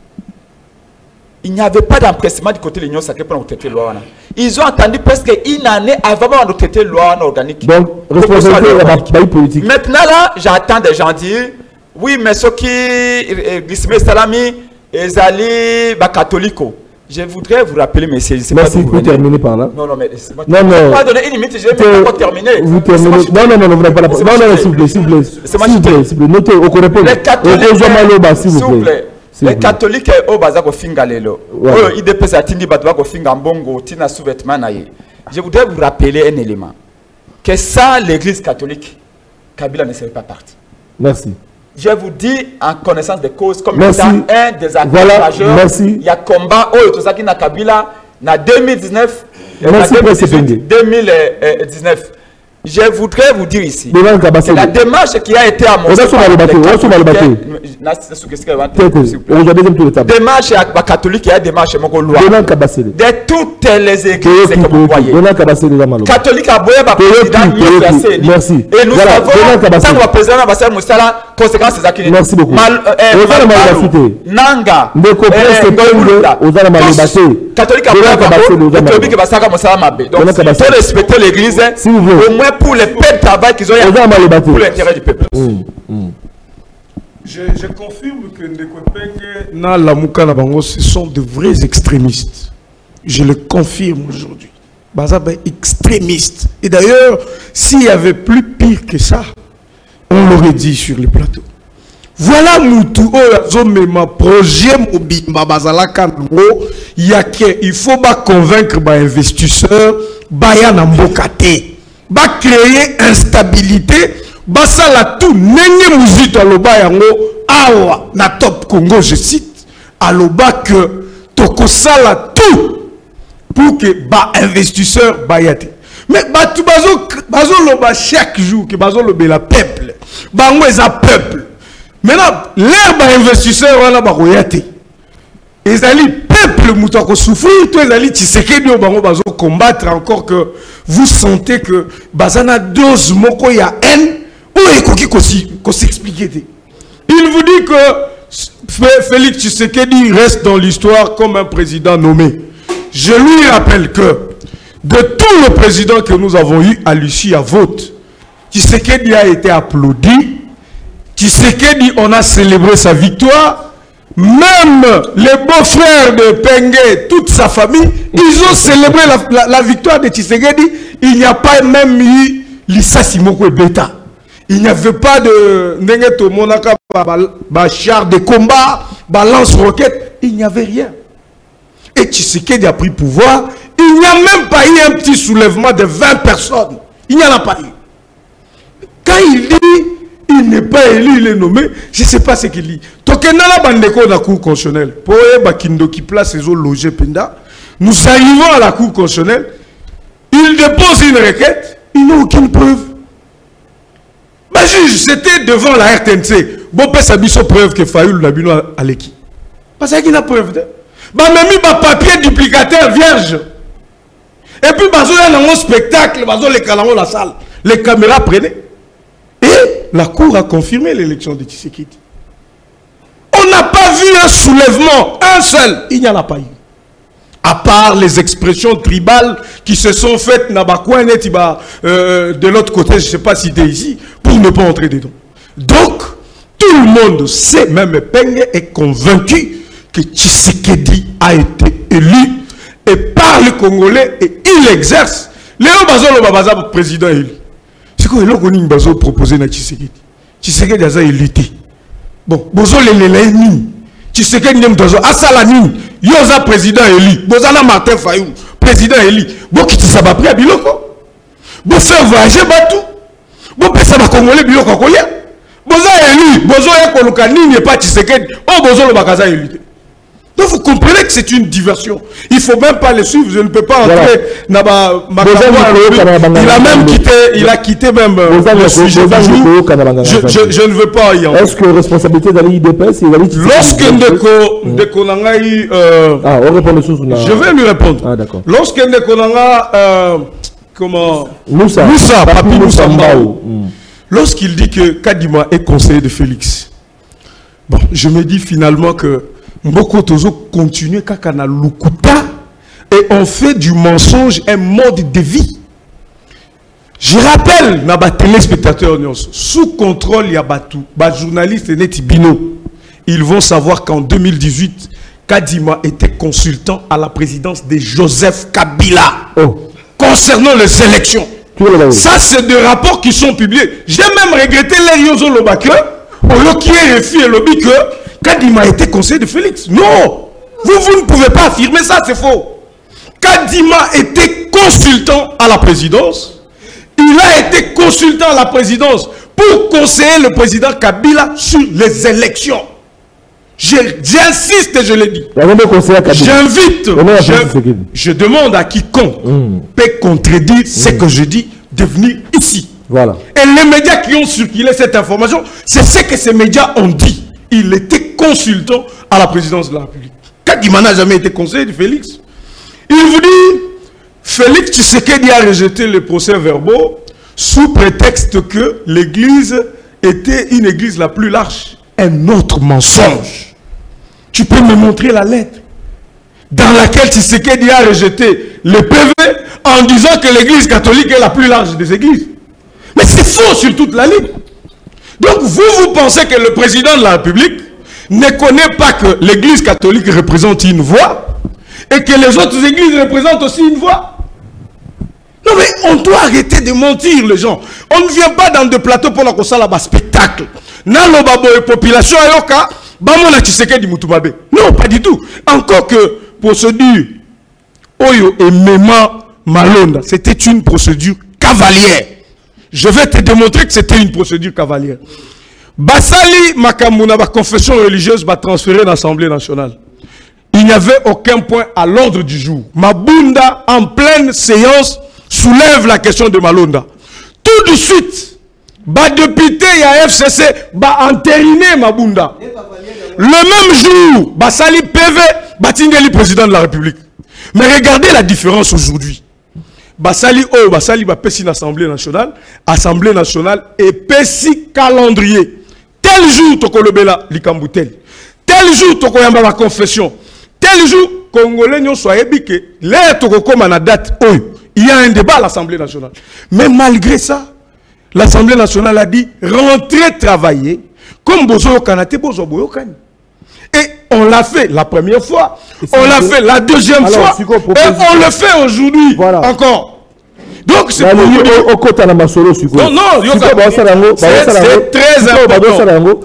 Il n'y avait pas d'empressement du côté de l'Union sacrée pour traiter la loi. Ils ont attendu presque une année avant de traiter la loi organique. Donc, responsabilité de la politique. Maintenant, là, j'attends des gens dire oui, mais ceux qui Gisme Salami et Zali catholico. Je voudrais vous rappeler, mais c'est pas merci pour terminer par là. Non, non, mais non, non. Je ne vais pas donner une minute, je vais pas terminer. Vous terminez. Non, non, non, vous n'avez pas la parole. Non, non, s'il vous plaît, s'il vous plaît. S'il vous plaît, s'il vous plaît. Notez, on ne connaît pas. Les catholiques, s'il vous plaît. Les catholiques au bazako finga lelo. Il dépêche à tindi batwa finga mbongo tina sous-vêtement naïe. Je voudrais vous rappeler un élément. Que ça, l'église catholique, Kabila ne serait pas parti. Merci. Je vous dis en connaissance de cause, comme Merci. étant un des acteurs Voilà. majeurs. Merci. Il y a combat oh, tout ça qui n'a Kabila, na deux mille dix-neuf, Merci, deux mille dix-huit, deux mille dix-neuf. Je voudrais vous dire ici que la démarche qui a été amorcée par les démarche catholique et la démarche de toutes les églises que vous voyez. Catholique a boyé Merci. Et nous savons tant que le président Bassel Moussala conséquences de ça. Merci beaucoup. Nanga. Catholique a boyé donc il faut respecter l'église au moins pour les peu de travail qu'ils ont eu pour l'intérêt du peuple. Mmh, mmh. Je, je confirme que Ndekwepenge, na Lamuka na Bango, ce sont de vrais extrémistes. Je le confirme aujourd'hui. Bazaba extrémistes. Et d'ailleurs, s'il y avait plus pire que ça, on l'aurait dit sur les plateaux. Voilà Moutou, ma projet Mobimba Bazalaka, il faut convaincre les investisseurs, Bayana Mbokate. Va créer instabilité, va ça la tout nenye muzito aloba yango awa na top Congo, je cite, aloba que toko sala tout pour que ba investisseur bayate. Mais ba tout bazo bazo loba chaque jour que bazo lobe la peuple, bango eza peuple. Maintenant l'air ba investisseur wana ba koyate. Ezali peuple moutako souffrir, tout ezali Tshisekedi o bango bazo combattre encore que vous sentez que bazana dose moko ya haine ou ekoki ko s'expliquer. Il vous dit que Félix Tshisekedi reste dans l'histoire comme un président nommé. Je lui rappelle que de tous les présidents que nous avons eu à l'issue à vote, Tshisekedi a été applaudi. Tshisekedi, on a célébré sa victoire. Même les beaux-frères de Penge, toute sa famille, ils ont célébré la, la, la victoire de Tshisekedi. Il n'y a pas même eu l'Issassi Moko Beta. Il n'y avait pas de Nengeto Monaka, char de combat, balance roquette. Il n'y avait rien. Et Tshisekedi a pris pouvoir. Il n'y a même pas eu un petit soulèvement de vingt personnes. Il n'y en a pas eu. Quand il dit il n'est pas élu, il est nommé, je ne sais pas ce qu'il dit. Tokenala Bandeko de la Cour constitutionnelle, pour Bakindo qui place ses eaux logées Penda, nous arrivons à la Cour constitutionnelle, il dépose une requête, il n'a aucune preuve. Bah, juge, c'était devant la R T N C. Bon, peut s'habiller preuve que Fayoul Nabino a l'équipe. Parce qu'il n'a preuve de. Bah, même il a papier duplicateur vierge. Et puis, bah, il y a un spectacle, bah, les caméras la salle. Les caméras prenaient. Et la Cour a confirmé l'élection de Tshisekedi. On n'a pas vu un soulèvement, un seul. Il n'y en a pas eu. À part les expressions tribales qui se sont faites euh, de l'autre côté, je ne sais pas si tu es ici, pour ne pas entrer dedans. Donc, tout le monde sait, même Penge est convaincu que Tshisekedi a été élu et par les Congolais et il exerce. Léo Bazolo Babaza, président élu. C'est quoi le Bazo proposé à Tshisekedi? Tshisekedi a élu. Bon, Bozo Leleleni. Tshisekedi n'aime Bazo. Asalani. Yoza président élu. Bozana Martin Fayou. Président élu. Bon, qui ça va pris à Biloko. Bon, faire voyager Batou. Bon, ça va Congolais Biloko Koya. Boza élu. Bozo Yakolukani n'est pas Tshisekedi. Oh, Bozo le Bakaza élu. Donc vous comprenez que c'est une diversion. Il ne faut même pas les suivre. Je ne peux pas entrer dans ma Il a même quitté, il a quitté même le sujet du jour. Je, je, je ne veux pas y entrer. Est-ce que responsabilité d'aller I D P S? Lorsque Ndeko Nanga eu... Ah, on répond le sous. Je vais lui répondre. Ah, d'accord. Lorsque Ndeko Nanga... Comment... Moussa. Moussa, Papi Moussa Mbao. Lorsqu'il dit que Kadima est conseiller de Félix. Bon, je me dis finalement que Mboko Tozo continue kakana lukuta et on fait du mensonge un mode de vie. Je rappelle naba téléspectateurs sous contrôle Yabatou, ba journaliste Netibino. Ils vont savoir qu'en deux mille dix-huit, Kadima était consultant à la présidence de Joseph Kabila oh. concernant les élections. Ça, c'est des rapports qui sont publiés. J'ai même regretté les Yozo Lobake, au lieu qui est refusé le lobby que Kadima était conseiller de Félix. Non, vous, vous ne pouvez pas affirmer ça, c'est faux. Kadima était consultant à la présidence. Il a été consultant à la présidence pour conseiller le président Kabila sur les élections. J'insiste et je l'ai dit. J'invite, je, je demande à quiconque mm. peut contredire mm. ce que je dis de venir ici. Voilà. Et les médias qui ont circulé cette information, c'est ce que ces médias ont dit. Il était consultant à la présidence de la République. Kadima n'a jamais été conseiller de Félix. Il vous dit, Félix Tshisekedi a rejeté les procès-verbaux sous prétexte que l'église était une église la plus large. Un autre mensonge. Tu peux me montrer la lettre dans laquelle Tshisekedi a rejeté le P V en disant que l'église catholique est la plus large des églises. Mais c'est faux sur toute la ligne. Donc vous, vous pensez que le président de la République ne connaît pas que l'église catholique représente une voix et que les autres églises représentent aussi une voix? Non mais on doit arrêter de mentir les gens. On ne vient pas dans des plateaux pour la salle à spectacle. Nalo babo et population ayoka. Non, pas du tout. Encore que procédure Oyo et Mema Malonda, c'était une procédure cavalière. Je vais te démontrer que c'était une procédure cavalière. Basali Makamuna, ma confession religieuse, va transférer l'Assemblée nationale. Il n'y avait aucun point à l'ordre du jour. Mabunda, en pleine séance, soulève la question de Malonda. Tout de suite, bah député et à F C C, bah entériner Mabunda. Le même jour, Basali P V, Batingeli président de la République. Mais regardez la différence aujourd'hui. Basali O, Basali Bapesi l'Assemblée nationale, Assemblée nationale et Pessi calendrier. Tel jour, Tokolobela, Likamboutel. Tel jour, Tokoyamba la confession. Tel jour, Congolais n'y soit ébiqué. L'air Tokokoma na date, il y a un débat à l'Assemblée nationale. Mais malgré ça, l'Assemblée nationale a dit rentrez travailler comme Bozo Kanate, Bozo Boyokani. Et on l'a fait la première fois, on l'a fait la deuxième Alors, fois, et on le fait aujourd'hui voilà. encore. Donc c'est pour vous dire... Non, non, c'est très important.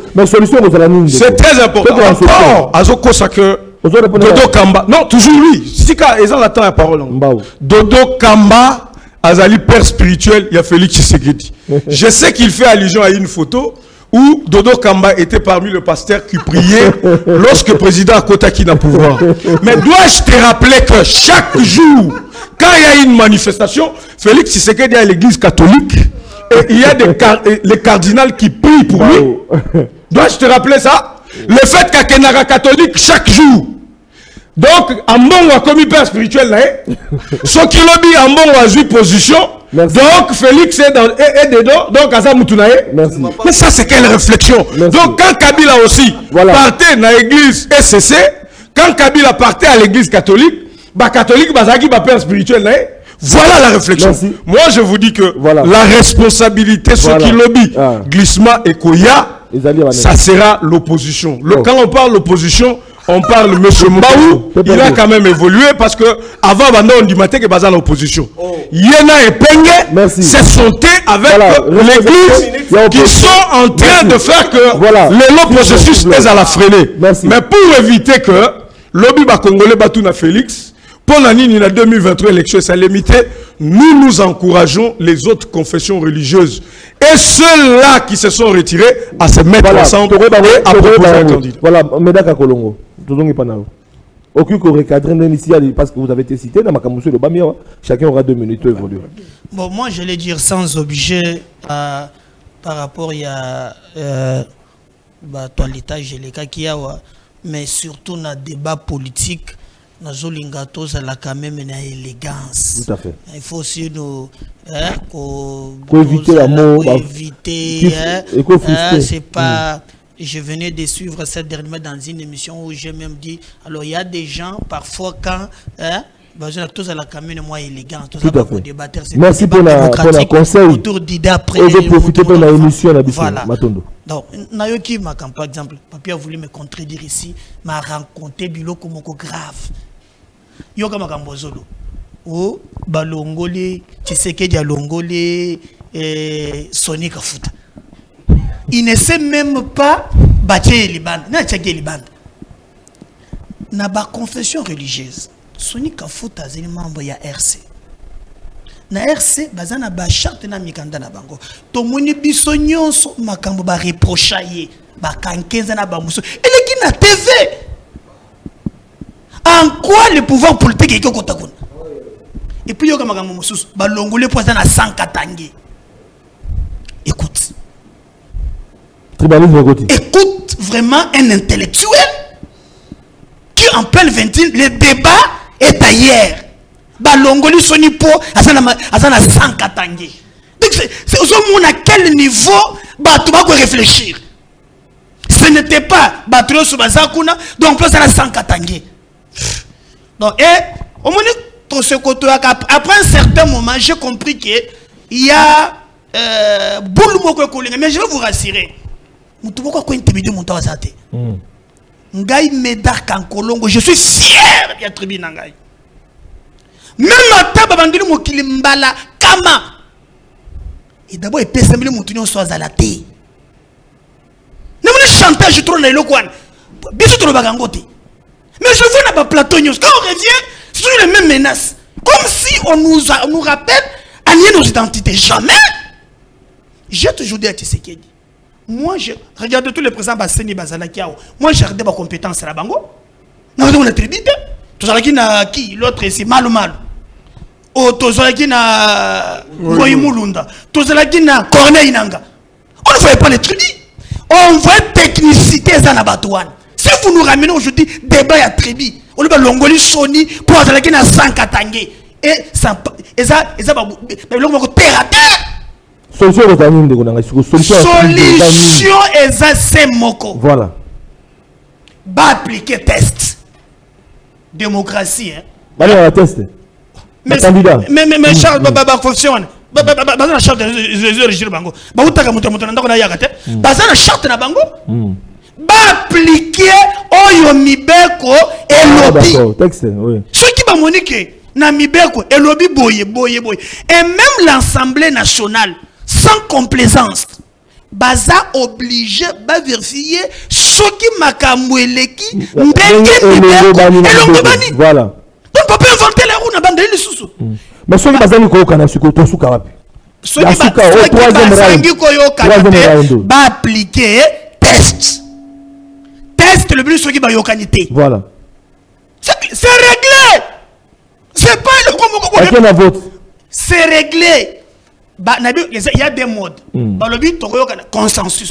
C'est très important. Encore, Azoko Sake, Dodo Kamba, non, toujours lui. Sika, ils ont la temps à parole. Dodo Kamba, Azali père spirituel, il y a Félix Tshisekedi. Je sais qu'il fait allusion à une photo où Dodo Kamba était parmi les pasteurs qui priaient lorsque le président Kotaki n'a pouvoir. Mais dois-je te rappeler que chaque jour, quand il y a une manifestation, Félix Tshisekedi est à l'église catholique et il y a des car les cardinals qui prient pour lui. Dois-je te rappeler ça? Le fait qu'à Kenara catholique chaque jour. Donc, en bon a commis père spirituel, ce qui lobby en bon a eu position. Merci. Donc, Félix est, dans, est, est dedans, donc Asa Moutunae. Merci. Mais ça, c'est quelle réflexion? Merci. Donc, quand Kabila aussi voilà. partait dans l'église S C C, quand Kabila partait à l'église catholique, bah, catholique, bah, ça qui va père spirituel, voilà la réflexion. Merci. Moi, je vous dis que voilà. la responsabilité, voilà. ce qui lobby, ah. Glissement et Koya, ça sera l'opposition. Oh. Quand on parle l'opposition, on parle de M. Mbaou, il a quand même évolué parce que avant on dit matin que Bazan l'opposition. Yéna et Penge s'est sauté avec voilà. l'église qui sont en train Merci. de faire que voilà. le long processus est à la freiner. Merci. Mais pour éviter que lobby ba congolais Batouna Félix, pour l'année deux mille vingt-trois élection ça limité, nous nous encourageons les autres confessions religieuses et ceux-là qui se sont retirés à se mettre voilà. ensemble et à proposer un candidat. Voilà, Medaka Kolongo. Aucun recadrer ici parce que vous avez été cité dans ma camouflage de Bamia. Chacun aura deux minutes pour évoluer. Bon, moi je vais dire sans objet euh, par rapport à euh, bah, l'état les cas qui a, mais surtout dans le débat politique. Nous avons quand même une élégance. Tout à fait. Il faut aussi nous hein, pour éviter la mort, éviter. Hein, hein, c'est pas. Mm. Je venais de suivre cette dernière dans une émission où j'ai même dit. Alors il y a des gens parfois quand. Hein, tous à la caméra moins élégant. Tout ça pour débattre. Merci pour la, pour la conseil. Autour d'idées après. On veut profiter de la émission. Voilà. Donc, Nayoki, par exemple, Papi a voulu me contredire ici, m'a rencontré biloko moko grave. Yoka makambozolo. O balongole, Tshisekedi alongole, Sonic Kafuta. Il ne sait même pas Batie libanda. Na tchaki libanda. Na ba confession religieuse. Soni Kafuta zeli membre ya R C. Na R C bazana ba charte na mikanda na bango. To moni biso nyonso makambo ba reprocher ba kankenza na ba muso. Elle qui na T V. En quoi le pouvoir politique est kotakuna? Et puis yoka makambo mususu ba longole poza na cent katangi. Écoute. Écoute vraiment un intellectuel qui en pleine vingtaine, le débat est ailleurs. Balongoli sonipo azana azana cent katangi. Donc c'est au moins à quel niveau bah tu vas réfléchir. Ce n'était pas battre sur bazakuna donc place à cent katangi. Donc et au moins tout ce côté après un certain moment j'ai compris que il y a euh boule moko kolinga mais je vais vous rassurer. Mutu boko ko intimider monta wazate. Ngai Médard Kankolongo, je suis fier de la tribu Nangai. Même à table bandili mokili mbala kama. Et d'abord il peut sembler montunyo soit à la thé. Ne me chantage trop na lokwan. Biso to bagangote. Mais je vois na ba plateau news quand on revient sur les mêmes menaces. Comme si on nous a, on nous rappelle à nier nos identités jamais. J'ai toujours dit à Tshisekedi. Moi, je regarde tous les présidents Basseni Bazalakiao. Moi, j'ai regardé ma compétence à la Bango. Nous avons la tribu. Tout ça qui na qui l'autre ici mal ou mal. Oh, tout ça qui na Moïmoulunda. Tout ça qui na Corneille Nanga. On ne voyait pas les tribus. On voit technicité dans la Batouane. Si vous nous ramenez aujourd'hui débat à tribu, on va l'ongoli Sony pour aller qui na cent katangé. Et ça, et ça, et ça, mais l'homme terre à terre. Solution Solution est moko. Voilà. Va appliquer test. Démocratie. Hein. Allez, on test. Mais candidat. Mais mais mais Charles Baba fonctionne. Baba baba na charte de régir bango. Ba utaka mutu mutu ndako na yakate. Baza na charte na bango. Ba appliquer oyo mibeko et lobby. D'accord, texte, oui. Ce qui va moniquer na mibeko et lobby boye boye boye. Et même l'Assemblée nationale sans complaisance, baza obligé ba vérifier ce qui makambo eleki ndenge mibeko. Voilà. Donc on peut inventer la roue na bande les sous. Mais ce qui baza ni ko kana suko to suka wapi. Ce qui baza au troisième round ba appliquer test. Test le plus ce qui ba yokanité. Voilà. C'est réglé. C'est pas le comment on vote. C'est réglé. Bah, il y a des modes. Dans le but, il y a consensus.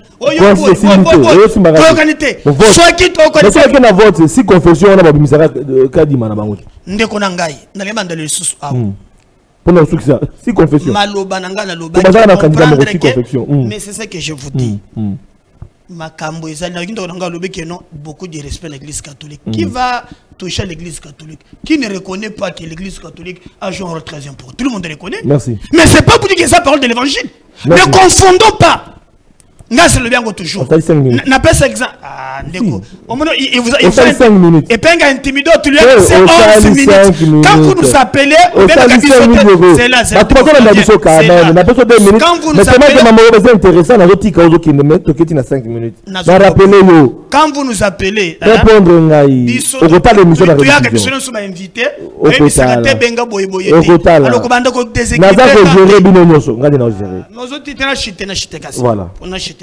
Soit qui te vote, si confession, on a misère de Kadima na bango. Ndeko nangai, na le bande le sous. Pour le succès, si confession. Maloba nanga na loba. Mais c'est ça que je vous dis. Makambo ezali na kinto nanga lobe que non beaucoup de respect à l'église catholique. Qui va toucher l'église catholique? Qui ne reconnaît pas que l'église catholique a joué un rôle très important? Tout le monde le reconnaît. Merci. Mais c'est pas pour dire que c'est la parole de l'évangile. Ne confondons pas. Nga c'est le bien toujours. N'a pas ça exemple. Ah, ndeko. Au moins il vous il fait cinq minutes. Et penga intimido tu lui as c'est onze minutes. Quand vous nous appelez, c'est là c'est là. Quand vous nous appelez, c'est intéressant na rotika ozo ki ne mettre que tu na cinq minutes. Va rappeler yo. Quand vous nous appelez, répondre ngai. Au retard l'émission na révision. Tu as quelque chose sur ma invité. Et ça te benga boy boy. Alors comment donc déséquilibré. Naza ko gérer bino nyoso. Ngadi na gérer. Nous autres tu na chité na chité kasi. Voilà. On a chité.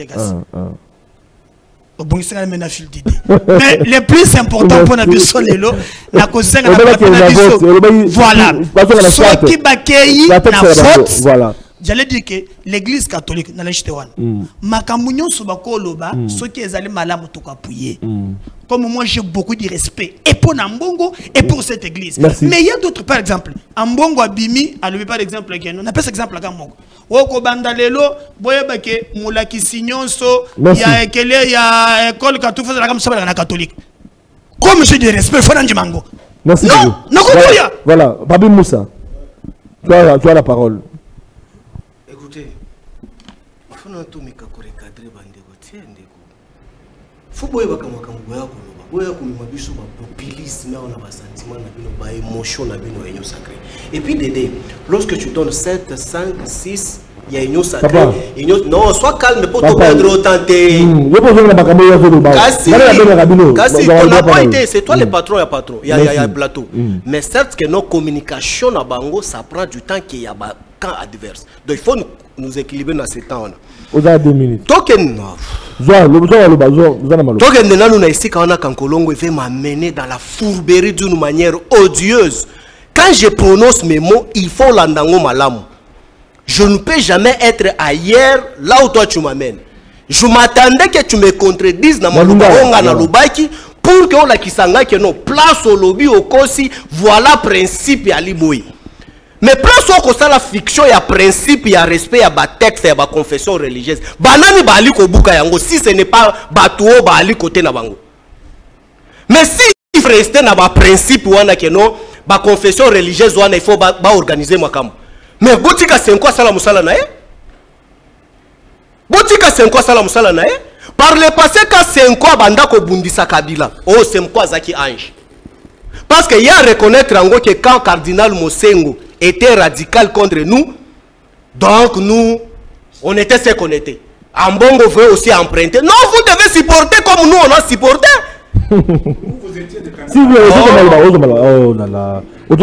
Bon, c'est mais le plus important pour nous, c'est le la cause de la voilà. Soit qui bakei na vote. Voilà. J'allais dire que l'église catholique na l'achete wana. Makamunyo sobako loba, ceux qui ezali malamu to appuyer. Comme moi j'ai beaucoup de respect et pour Nambongo et pour cette église. Merci. Mais il y a d'autres par exemple, Ambongo abimi, a levé par exemple que on appelle cet exemple là Mbongo. Woko bandalelo boye bake mulaki sinyonso ya ekele ya école catholique la comme ça la catholique. Comme monsieur de respect faut Mango. Merci. Non, non voilà, voilà, Babi Moussa. Tu as, tu as la parole. Écoutez, il faut que tout mika ko recadrer bande ko tiendeko. Faut boye bakama kambo ya ko loba. Boye ko mabiso ba populisme na ba sentiment na bino ba émotion na bino enyo sacré. Et puis Dédé, lorsque tu donnes sept, cinq, six il y a union sacrée. Union... Non, sois calme, pour te perdre autant. Kasi, on n'a pas été, c'est toi le patron, il y a patron, il y a, y a un plateau. Mm. Mais certes que nos communications à Bango, ça prend du temps qu'il y a un camp adverse. Donc il faut nous, nous équilibrer dans ce temps-là. Vous avez deux minutes. Token. Token de Nanouna ici, quand on a Kankolongo, il veut m'amener dans la fourberie d'une manière odieuse. Quand je prononce mes mots, il faut l'andango malamu. Je ne peux jamais être ailleurs là où toi tu m'amènes. Je m'attendais que tu me contredises dans mon lobaki pour que on la kisanga que non place au lobby au kosi voilà principe ya liboyi. Mais place au kosa la fiction ya principe ya respect ya ba texte ya ba confession religieuse. Banani ba ali ko buka yango si ce n'est pas batuo ba ali côté na bango. Mais si il faut rester na ba principe wana que non ba confession religieuse wana il faut ba, ba organiser makambo. Mais botika c'est quoi ça la musala na e? Botika c'est quoi ça la musala na e? Par le passé quand c'est quoi banda ko bundisa Kabila. Oh c'est quoi zaki ange? Parce qu'il y a à reconnaître en gros que quand cardinal Mosengo était radical contre nous, donc nous on était ce qu'on était. Ambongo veut aussi emprunter. Non, vous devez supporter comme nous on a supporté. Vous étiez de si vous oh là là.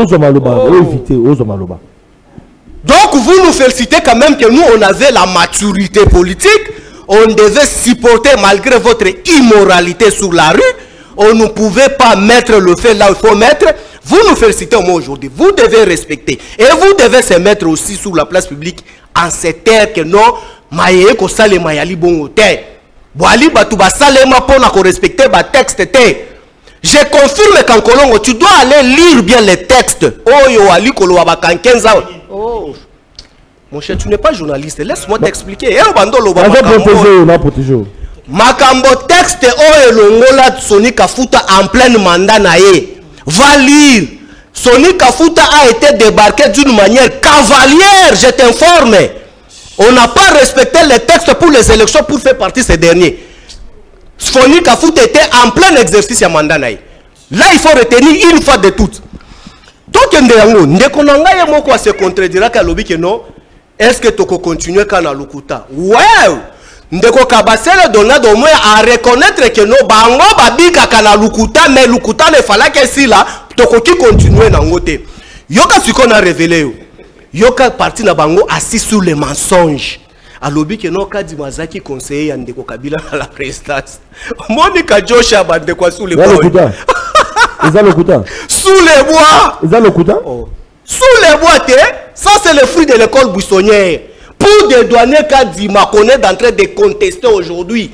Donc vous nous félicitez quand même que nous on avait la maturité politique, on devait supporter malgré votre immoralité sur la rue, on ne pouvait pas mettre le fait là où il faut mettre. Vous nous félicitez au moins aujourd'hui, vous devez respecter et vous devez se mettre aussi sur la place publique en cette terre que non, maye ko sale mayali bongo te. Boali batuba salema pona ko respecter ba texte te. Je confirme qu'en Kolongo, tu dois aller lire bien les textes. Oh, yo, ali kolo abakan quinze ans. Oh, mon cher, tu n'es pas journaliste. Laisse-moi t'expliquer. Eh, bando lo ba makambo. Makambo texte oh elongola Soni Kafuta en plein mandat nae. Va lire. Soni Kafuta a été débarqué d'une manière cavalière. Je t'informe. On n'a pas respecté les textes pour les élections pour faire partie de ces derniers. Soni Kafuta était en plein exercice à mandat. Là, il faut retenir une fois de toutes. Donc, on se contredira qu'à l'objet que non. Est-ce que tu peux continuer quand on a l'Ukuta? Ouais! Ndeko Kabasele Donado au moins à reconnaître que non, bango babika kana Lukuta, mais Lukuta ne fallait que si là, toko qui continue dans ngote. Yoka ce qu'on a révélé. Yoka parti na bango assis sur les mensonges. À l'objet que non, Kadi Mazaki conseiller à Ndeko Kabila à la présidence. Monica Joshua bandeko sous les bois. Ils ont le Lukuta. Sous les bois. Ils ont le Lukuta. Sous les bois, ça c'est le fruit de l'école buissonnière. Pour dédouaner Kadima qu'on est en train de contester aujourd'hui,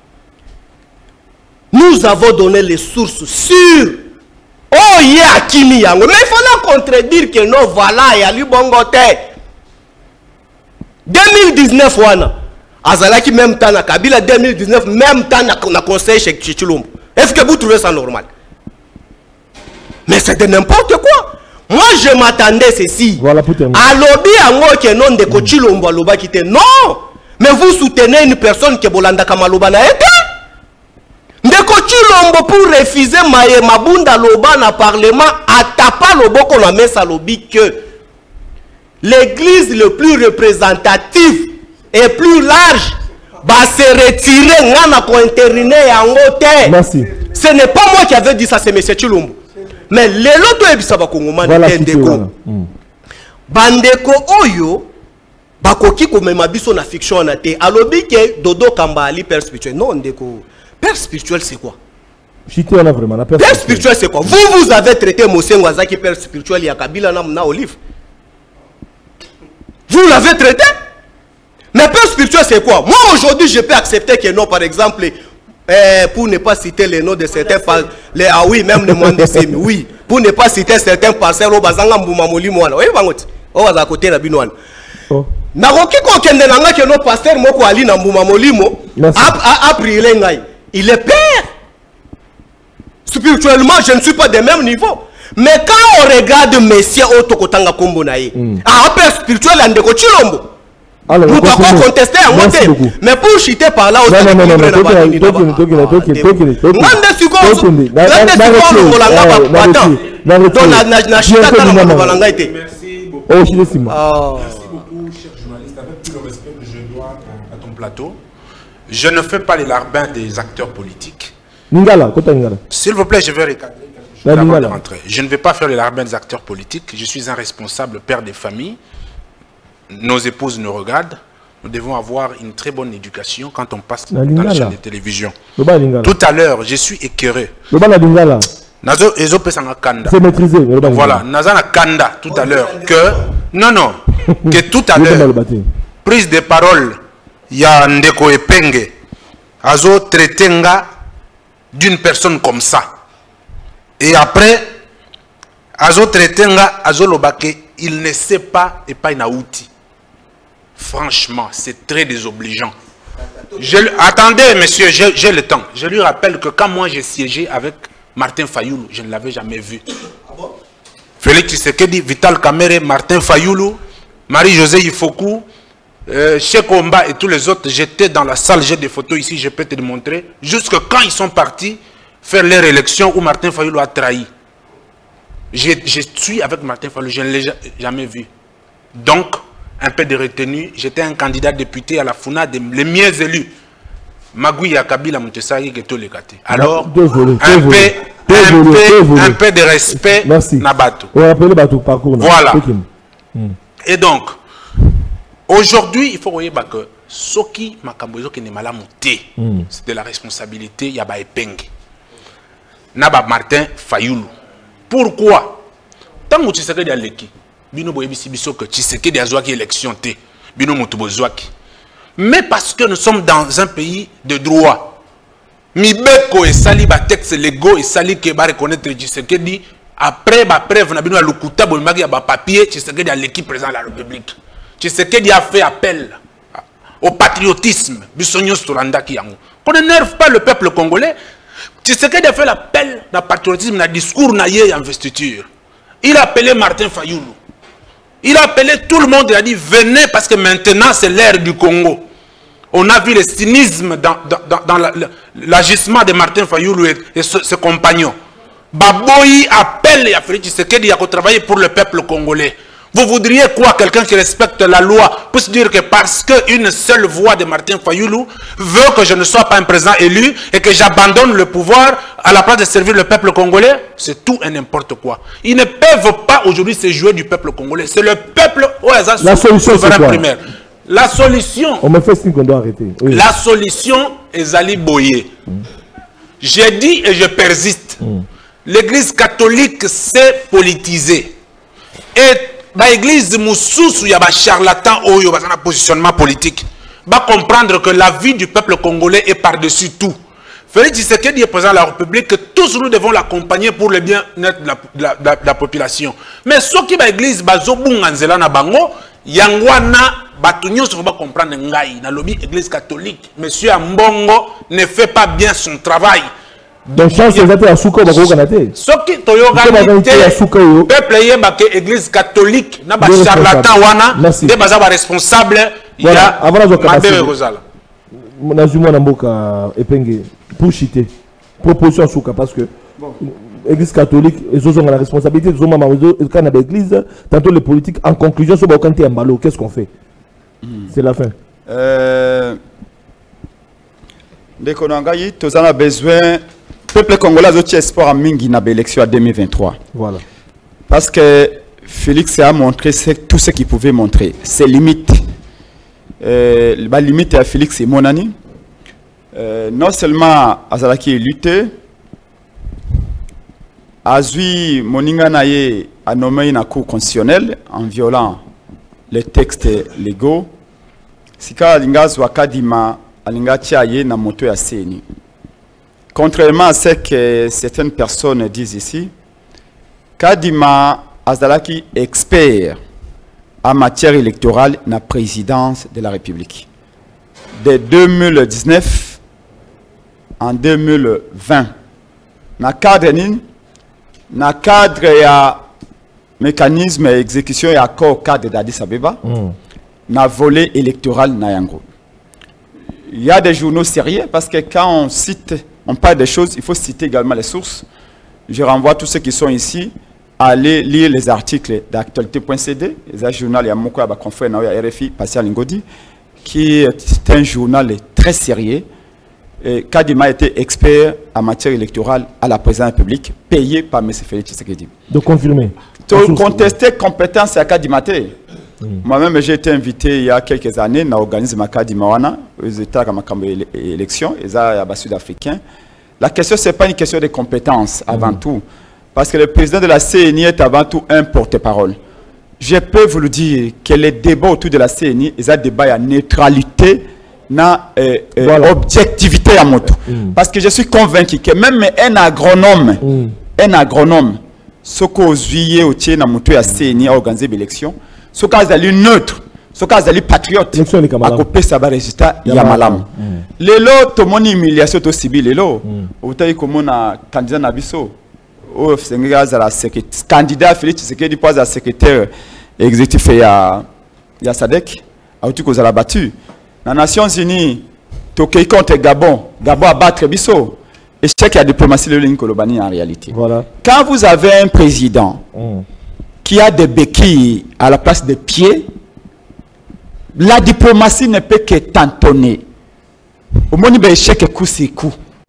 nous avons donné les sources sûres. Oh yeah, Kimi Yango. Mais il faut la contredire que non, voilà, il y a lu bongote. deux mille dix-neuf, wana. Azalaki même temps, Kabila deux mille dix-neuf, même temps, on a conseillé chez Chichilombo. Est-ce que vous trouvez ça normal? Mais c'est de n'importe quoi. Moi je m'attendais ceci. Voilà pour terminer. À lobby à que non de Kochilombo aloba qui non. Mais vous soutenez une personne qui bolanda kamaloba na été. De Kochilombo pour refuser maye mabunda loba na parlement à tapa loboko na mesa lobby que l'église le plus représentative et plus large va se retirer ngana ko interiner yango te. Merci. Ce n'est pas moi qui avais dit ça, c'est monsieur Chilombo. Mais les loto ebisaba kongomani bandeko bandeko oyo bakoki komema biso na fiction na te alobi ke Dodo Kamba ali père spirituel. Non ndeko, père spirituel c'est quoi? Chité on a vraiment la père spirituel c'est quoi? Vous vous avez traité Mosengo Azaki père spirituel ya Kabila na na Olive. Vous l'avez traité? Mais père spirituel c'est quoi? Moi aujourd'hui je peux accepter que non, par exemple Eh, pour ne pas citer les noms de certains parcelles, ah oui, même le monde de Semi, oui, pour ne pas citer certains parcelles, au Bazanga Mboumamoli Moana, oui, Bangot, au à côté de Binouane. Naroki Kokende Nanga, que nos pasteurs Moko Ali Nambumamoli Mo, a pris l'engaï. Il est père. Spirituellement, je ne suis pas de même niveau. Mais quand on regarde Messia Otokotanga Kombonaï, ah, père spirituel, and de Kochilombo. Alors, nous avons contesté à monter. Mais pour chiter par là, non, non, non, non, plateau. Je ne fais pas les larbins des acteurs politiques. Ningala, kota Ningala. S'il vous plaît, je vais recadrer. Avant de rentrer. Je ne vais pas faire les larbins des acteurs politiques. Je suis un responsable père de famille. Nos épouses nous regardent. Nous devons avoir une très bonne éducation quand on passe dans la chaîne de télévision. Tout à l'heure, je suis écœuré. C'est maîtrisé. Voilà, Nazana Kanda tout à l'heure que non non que tout à l'heure prise de parole il y a Ndeko Epenge azo traitenga d'une personne comme ça et après azo traitenga azo lobake il ne sait pas et pas une outil. Franchement, c'est très désobligeant. Je, attendez, monsieur, j'ai le temps. Je lui rappelle que quand moi j'ai siégé avec Martin Fayoulou, je ne l'avais jamais vu. Ah bon? Félix Tshisekedi, Vital Kamerhe, Martin Fayoulou, Marie-Josée Ifoku, euh, Cheikh Omba et tous les autres, j'étais dans la salle, j'ai des photos ici, je peux te les montrer. Jusque quand ils sont partis faire leur élection où Martin Fayoulou a trahi. Je, je suis avec Martin Fayoulou, je ne l'ai jamais vu. Donc, un peu de retenue, j'étais un candidat député à la F U N A, les miens élus. Magouya Kabila Moutessari qui est tout le gâté. Alors, désolé, un, désolé, peu, désolé, un, peu, désolé. un peu de respect. Merci. Nabato. On va appeler Batou parcours. Voilà. Hmm. Et donc, aujourd'hui, il faut voir que Soki Makambozo qui n'est pas là, c'est de la responsabilité Yaba Epenge. Naba Martin Fayoulou. Pourquoi? Tant que tu sais que tu as l'équipe. Bino boyebi biso que Tshisekedi a zouaki élection té bino mutubo zouaki mais parce que nous sommes dans un pays de droit mibeko et sali ba texte légaux et sali ke ba reconnaître Tshisekedi après ba preuve na bino lukuta bo magi ba papier Tshisekedi a l'équipe président de la République. Tshisekedi a fait appel au patriotisme bisonyo solanda ki yango qu'on n'énerve pas le peuple congolais. Tshisekedi a fait l'appel na patriotisme na discours na yé investiture. Il a appelé Martin Fayoulou. Il a appelé tout le monde, il a dit venez parce que maintenant c'est l'ère du Congo. On a vu le cynisme dans, dans, dans l'agissement la, de Martin Fayoulou et, et ses, ses compagnons. Baboyi appelle et a fait Tshisekedi à travailler pour le peuple congolais. Vous voudriez quoi? Quelqu'un qui respecte la loi peut se dire que parce qu'une seule voix de Martin Fayoulou veut que je ne sois pas un président élu et que j'abandonne le pouvoir à la place de servir le peuple congolais? C'est tout et n'importe quoi. Ils ne peuvent pas aujourd'hui se jouer du peuple congolais. C'est le peuple au hasard souverain primaire. La solution... On me fait signe qu'on doit arrêter. Oui. La solution est Ali Boye. Mm. J'ai dit et je persiste. Mm. L'église catholique s'est politisée. Et l'église Moussous, il y a un charlatan ou il y a un positionnement politique. Va comprendre que la vie du peuple congolais est par-dessus tout. Félix Tshisekedi est président de la République, que tous nous devons l'accompagner pour le bien-être de la, de, la, de, la, de la population. Mais ce qui est l'église Bazobunganzela na bango, Yangwana, Batunyo, il faut comprendre ngai, na lobby église catholique. Monsieur Ambongo ne fait pas bien son travail. Donc, chance c'est à Souko, ce qui est peuple est église catholique, n'a pas charlatan wana, des bazaba responsable, il y a avant la Rosala. Nazuma Namboka Epenge pour chiter. Proposition Souka parce que l'église catholique, ils ont la responsabilité de Zoma Maouzo, et quand on a l'église, tantôt les politiques, en conclusion, sur Bakanté Mbalo, qu'est-ce qu'on fait? C'est la fin. Dès qu'on a gagné, tous on a besoin. Le peuple congolais a eu espoir à Mingi dans l'élection en deux mille vingt-trois. Voilà. Parce que Félix a montré tout ce qu'il pouvait montrer. Ses limites. Euh, la limite à Félix et mon ami. Euh, non seulement Azalaki lutté, Azui Moninga Naye a nommé une cour constitutionnelle en violant les textes légaux. Sika Lingaz Wakadima Alinga Tiaye na moto ya Seni. Contrairement à ce que certaines personnes disent ici, Kadima Azalaki expert en matière électorale dans la présidence de la République. De deux mille dix-neuf en deux mille vingt, dans le cadre dans le cadre ya mécanisme d'exécution et accord cadre d'Addis Abeba, dans le volet électoral na yango. Il y a des journaux sérieux parce que quand on cite on parle des choses, il faut citer également les sources. Je renvoie tous ceux qui sont ici à aller lire les articles d'actualité point c d, les journaux, il y a mon confrère, il y a R F I, Pascal Ngodi, qui est un journal très sérieux. Et Kadima était expert en matière électorale à la présidence de la République, payé par M. Félix Tshisekedi. De confirmer. De contester compétence à Kadima. Mm. Moi-même, j'ai été invité il y a quelques années à organiser ma Kadima wana aux États comme élection, et ça, il sud-africain. La question, ce n'est pas une question de compétences avant mm. tout, parce que le président de la C N I est avant tout un porte-parole. Je peux vous le dire que les débats autour de la C N I, ils ont débat à neutralité, na euh, euh, voilà. objectivité à moto. Mm. Parce que je suis convaincu que même un agronome, mm. un agronome, ce qu'on juillet au tien na moto à C N I a organisé l'élection, ce cas est neutre, ce cas est patriote, à copier ça va résultat il y a malam. Les lots, tout le monde humiliation au civil, les lots, au taille comme on a candidat Nabiso, au candidat Félix Tshisekedi pose à secrétaire exécutif il y a il y a Sadek, à tout cause à la battu. Dans les Nations Unies, Tokyo contre Gabon, Gabon a battre Bisso. Et je sais qu'il y a diplomatie de ligne Kolobani en réalité. Voilà. Quand vous avez un président mm. qui a des béquilles à la place des pieds, la diplomatie ne peut que tantonner. Au moins, il y a échec coup c'est coup.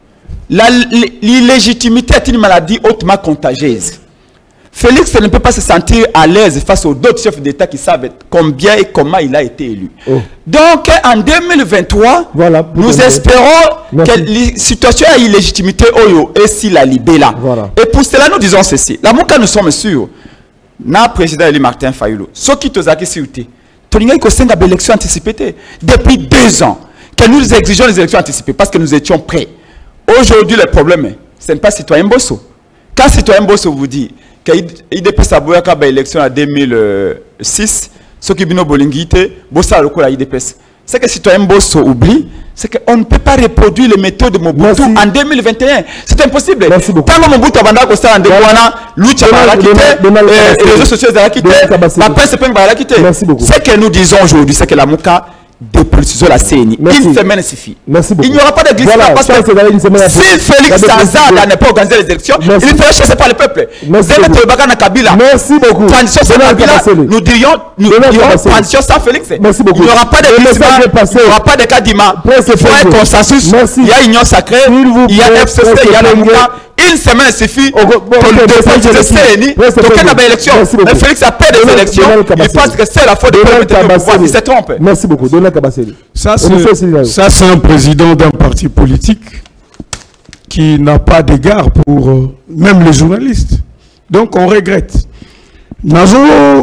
L'illégitimité est une maladie hautement contagieuse. Félix ne peut pas se sentir à l'aise face aux autres chefs d'État qui savent combien et comment il a été élu. Oh. Donc, en deux mille vingt-trois, voilà, nous espérons Merci. que la situation à illégitimité est si la libé là. Voilà. Et pour cela, nous disons ceci. La Mouka, nous sommes sûrs, le président Eli Martin Fayulu, ce qui est à sécurité, il y a une élection anticipée depuis deux ans, que nous exigeons les élections anticipées parce que nous étions prêts. Aujourd'hui, le problème, ce n'est pas citoyen Bosso. Quand citoyen Bosso vous dit, il dépasse sa boya kaba élection en deux mille six, ce qui bino bolingite, bossa le coup la I D P S. C'est que citoyen Bosso oublie, c'est qu'on ne peut pas reproduire les méthodes de Mobutu en deux mille vingt et un. C'est impossible. Tant que Mobutu a bandé au sein de Wana, Lucha va quitter, les réseaux sociaux vont quitter, la presse va quitter. Ce que nous disons aujourd'hui, c'est que la Mouka dépolitisons la C N I. Merci. Une semaine suffit. Merci beaucoup. Il n'y aura pas de glissement voilà, parce que si Félix Sanzada n'a pas organisé les élections, merci. Il serait chassé par le peuple. Merci beaucoup. Merci beaucoup. Transition sans Kabila, nous dirions, nous dirions transition sans Félix. Merci beaucoup. Il n'y aura pas de glissement, il n'y aura pas de Kadima. Il faut un consensus. Il y a Union Sacrée, il y a F C C, il y a le Mouka. Une semaine suffit pour le dépolitiser le C N I. Donc, il y a une élection. Mais Félix a peur des élections. Il pense que c'est la faute de pouvoir. Il se trompe. Merci beaucoup. Ça, c'est un président d'un parti politique qui n'a pas d'égard pour euh, même les journalistes. Donc, on regrette. Nazo,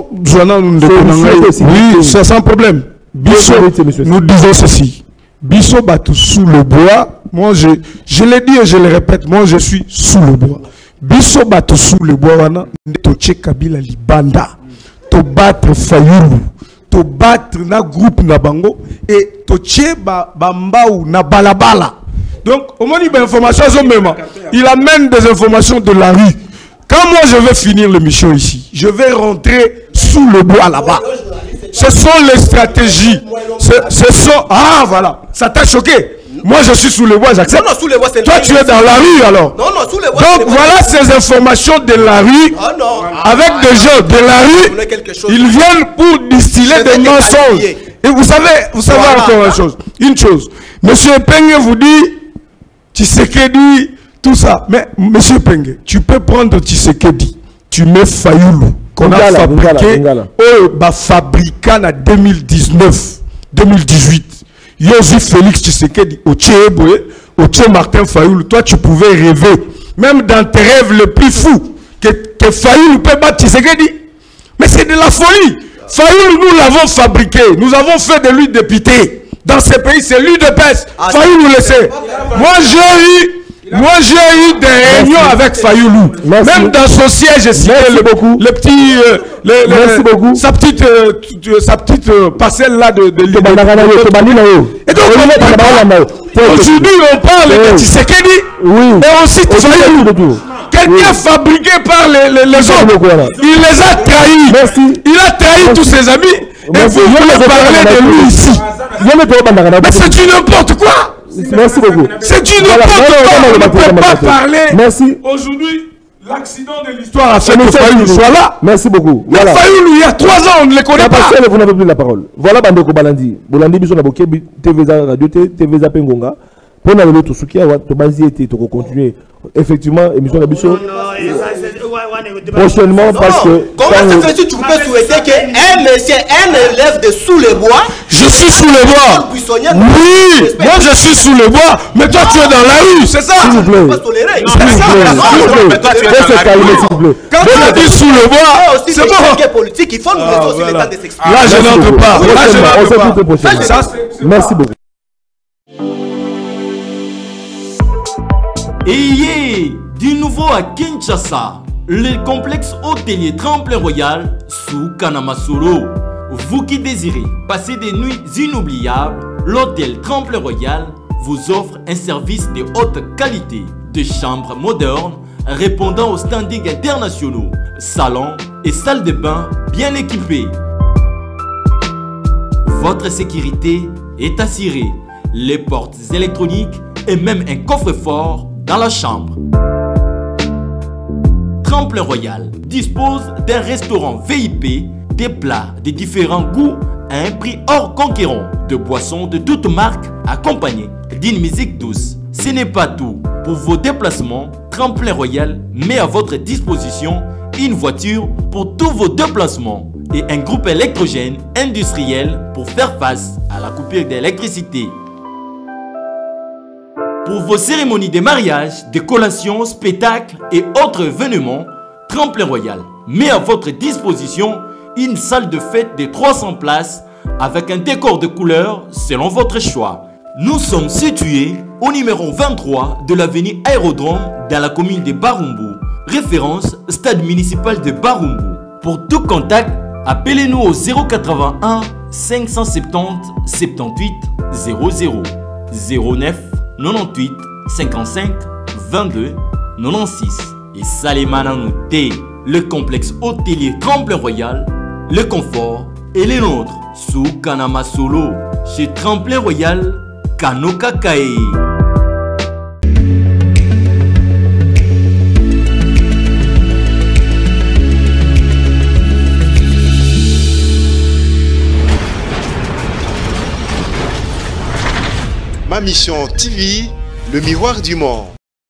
oui, c'est sans problème. Bisso, nous disons ceci. Bisso Batou sous le bois. Moi, je, je l'ai dit et je le répète, moi, je suis sous le bois. Bisso Batou sous le bois, wana, Toche Kabila Libanda, to battre Fayulu, to battre na groupe na bango, et Toche Bambaou na balabala. Donc, au moment où il y a des informations, il amène des informations de la rue. Quand moi, je vais finir l'émission ici, je vais rentrer sous le bois là-bas. Ce sont les stratégies. Ce, ce sont... Ah, voilà. Ça t'a choqué? Moi, je suis sous le bois, j'accepte. Non, non, sous le bois, c'est... Toi, tu es dans la rue, alors. Non, non, sous le bois. Donc, voilà ces informations de la rue. Ah, non. Avec ah, des gens de la rue. Ils viennent pour distiller des mensonges. Et vous savez, vous savez voilà. encore une chose. Une chose. Monsieur Penge vous dit, Tshisekedi, tout ça. Mais, monsieur Penge, tu peux prendre Tshisekedi. Tu mets Fayulu. Qu'on a Ngala, fabriqué. Ngala, Ngala. Oh, bah, fabriqué en deux mille dix-neuf, deux mille dix-huit. Yosi Félix Tshisekedi, au Tchéboé, au Tché Martin Fayulu, toi tu pouvais rêver, même dans tes rêves les plus fous, que, que Fayulu peut battre Tshisekedi. Mais c'est de la folie. Fayulu, nous l'avons fabriqué, nous avons fait de lui député. Dans ce pays, c'est lui de peste. Ah, Fayulu le sait. Moi j'ai eu, moi j'ai eu des réunions avec Fayulu. Merci. Même dans son siège, j'ai cité le, le petit, euh, le, le, Merci beaucoup. sa petite, euh, sa petite euh, parcelle là de, de, de, de, de, de et donc aujourd'hui on parle de Tshisekedi oui. et on cite Fayulu. Quelqu'un fabriqué par les, les, les autres. Il les a trahis. Merci. Il a trahi Merci. tous ses amis. Merci. Et vous voulez parler de lui ici. Mais c'est du n'importe quoi. Merci beaucoup. C'est du n'importe quoi. On ne peut pas parler. Merci. Aujourd'hui, L'accident de l'histoire a fait que Fayoulou soit là. Merci beaucoup. Mais Voilà. Fayoulou, il y a trois ans, on ne les connaît pas. Pascal, vous n'avez plus la parole. Voilà Bandeko Balandi. Bolandi biso na boké T V za radio T V za Pengonga. Pour na lelo to sukia wa to bazi était to continuer. Effectivement, émission na biso. Prochainement parce que comment ça fait que tu peux souhaiter qu'un monsieur, un élève de sous les bois. Je suis sous les bois. Oui, moi je suis sous les bois, mais toi tu es dans la rue, c'est ça? S'il vous plaît. Quand tu as dit sous le bois, c'est bon. Politique, il faut nous laisser aussi le temps de s'exprimer. Là je n'entre pas. Là je n'entre pas. Merci beaucoup. Ayez du nouveau à Kinshasa, le complexe hôtelier Tremplin Royal sous Kanamasolo. Vous qui désirez passer des nuits inoubliables, l'hôtel Tremplin Royal vous offre un service de haute qualité, de chambres modernes répondant aux standings internationaux, salons et salles de bain bien équipées. Votre sécurité est assurée, les portes électroniques et même un coffre-fort dans la chambre. Tremplin Royal dispose d'un restaurant V I P, des plats de différents goûts à un prix hors conquérant, de boissons de toutes marques accompagnées d'une musique douce. Ce n'est pas tout. Pour vos déplacements, Tremplin Royal met à votre disposition une voiture pour tous vos déplacements et un groupe électrogène industriel pour faire face à la coupure d'électricité. Pour vos cérémonies de mariage, de collations, spectacles et autres événements, Tremplin Royal met à votre disposition une salle de fête de trois cents places avec un décor de couleurs selon votre choix. Nous sommes situés au numéro vingt-trois de l'avenue Aérodrome dans la commune de Barumbu. Référence stade municipal de Barumbu. Pour tout contact, appelez-nous au zéro quatre-vingt-un cinq cent soixante-dix soixante-dix-huit zéro zéro zéro neuf quatre-vingt-huit cinquante-cinq vingt-deux quatre-vingt-six. Et Salimana Nouté, le complexe hôtelier Tremplin Royal, le confort et les nôtres sous Kanama Solo chez Tremplin Royal, Kanoka Kae. Ma mission T V, le miroir du monde.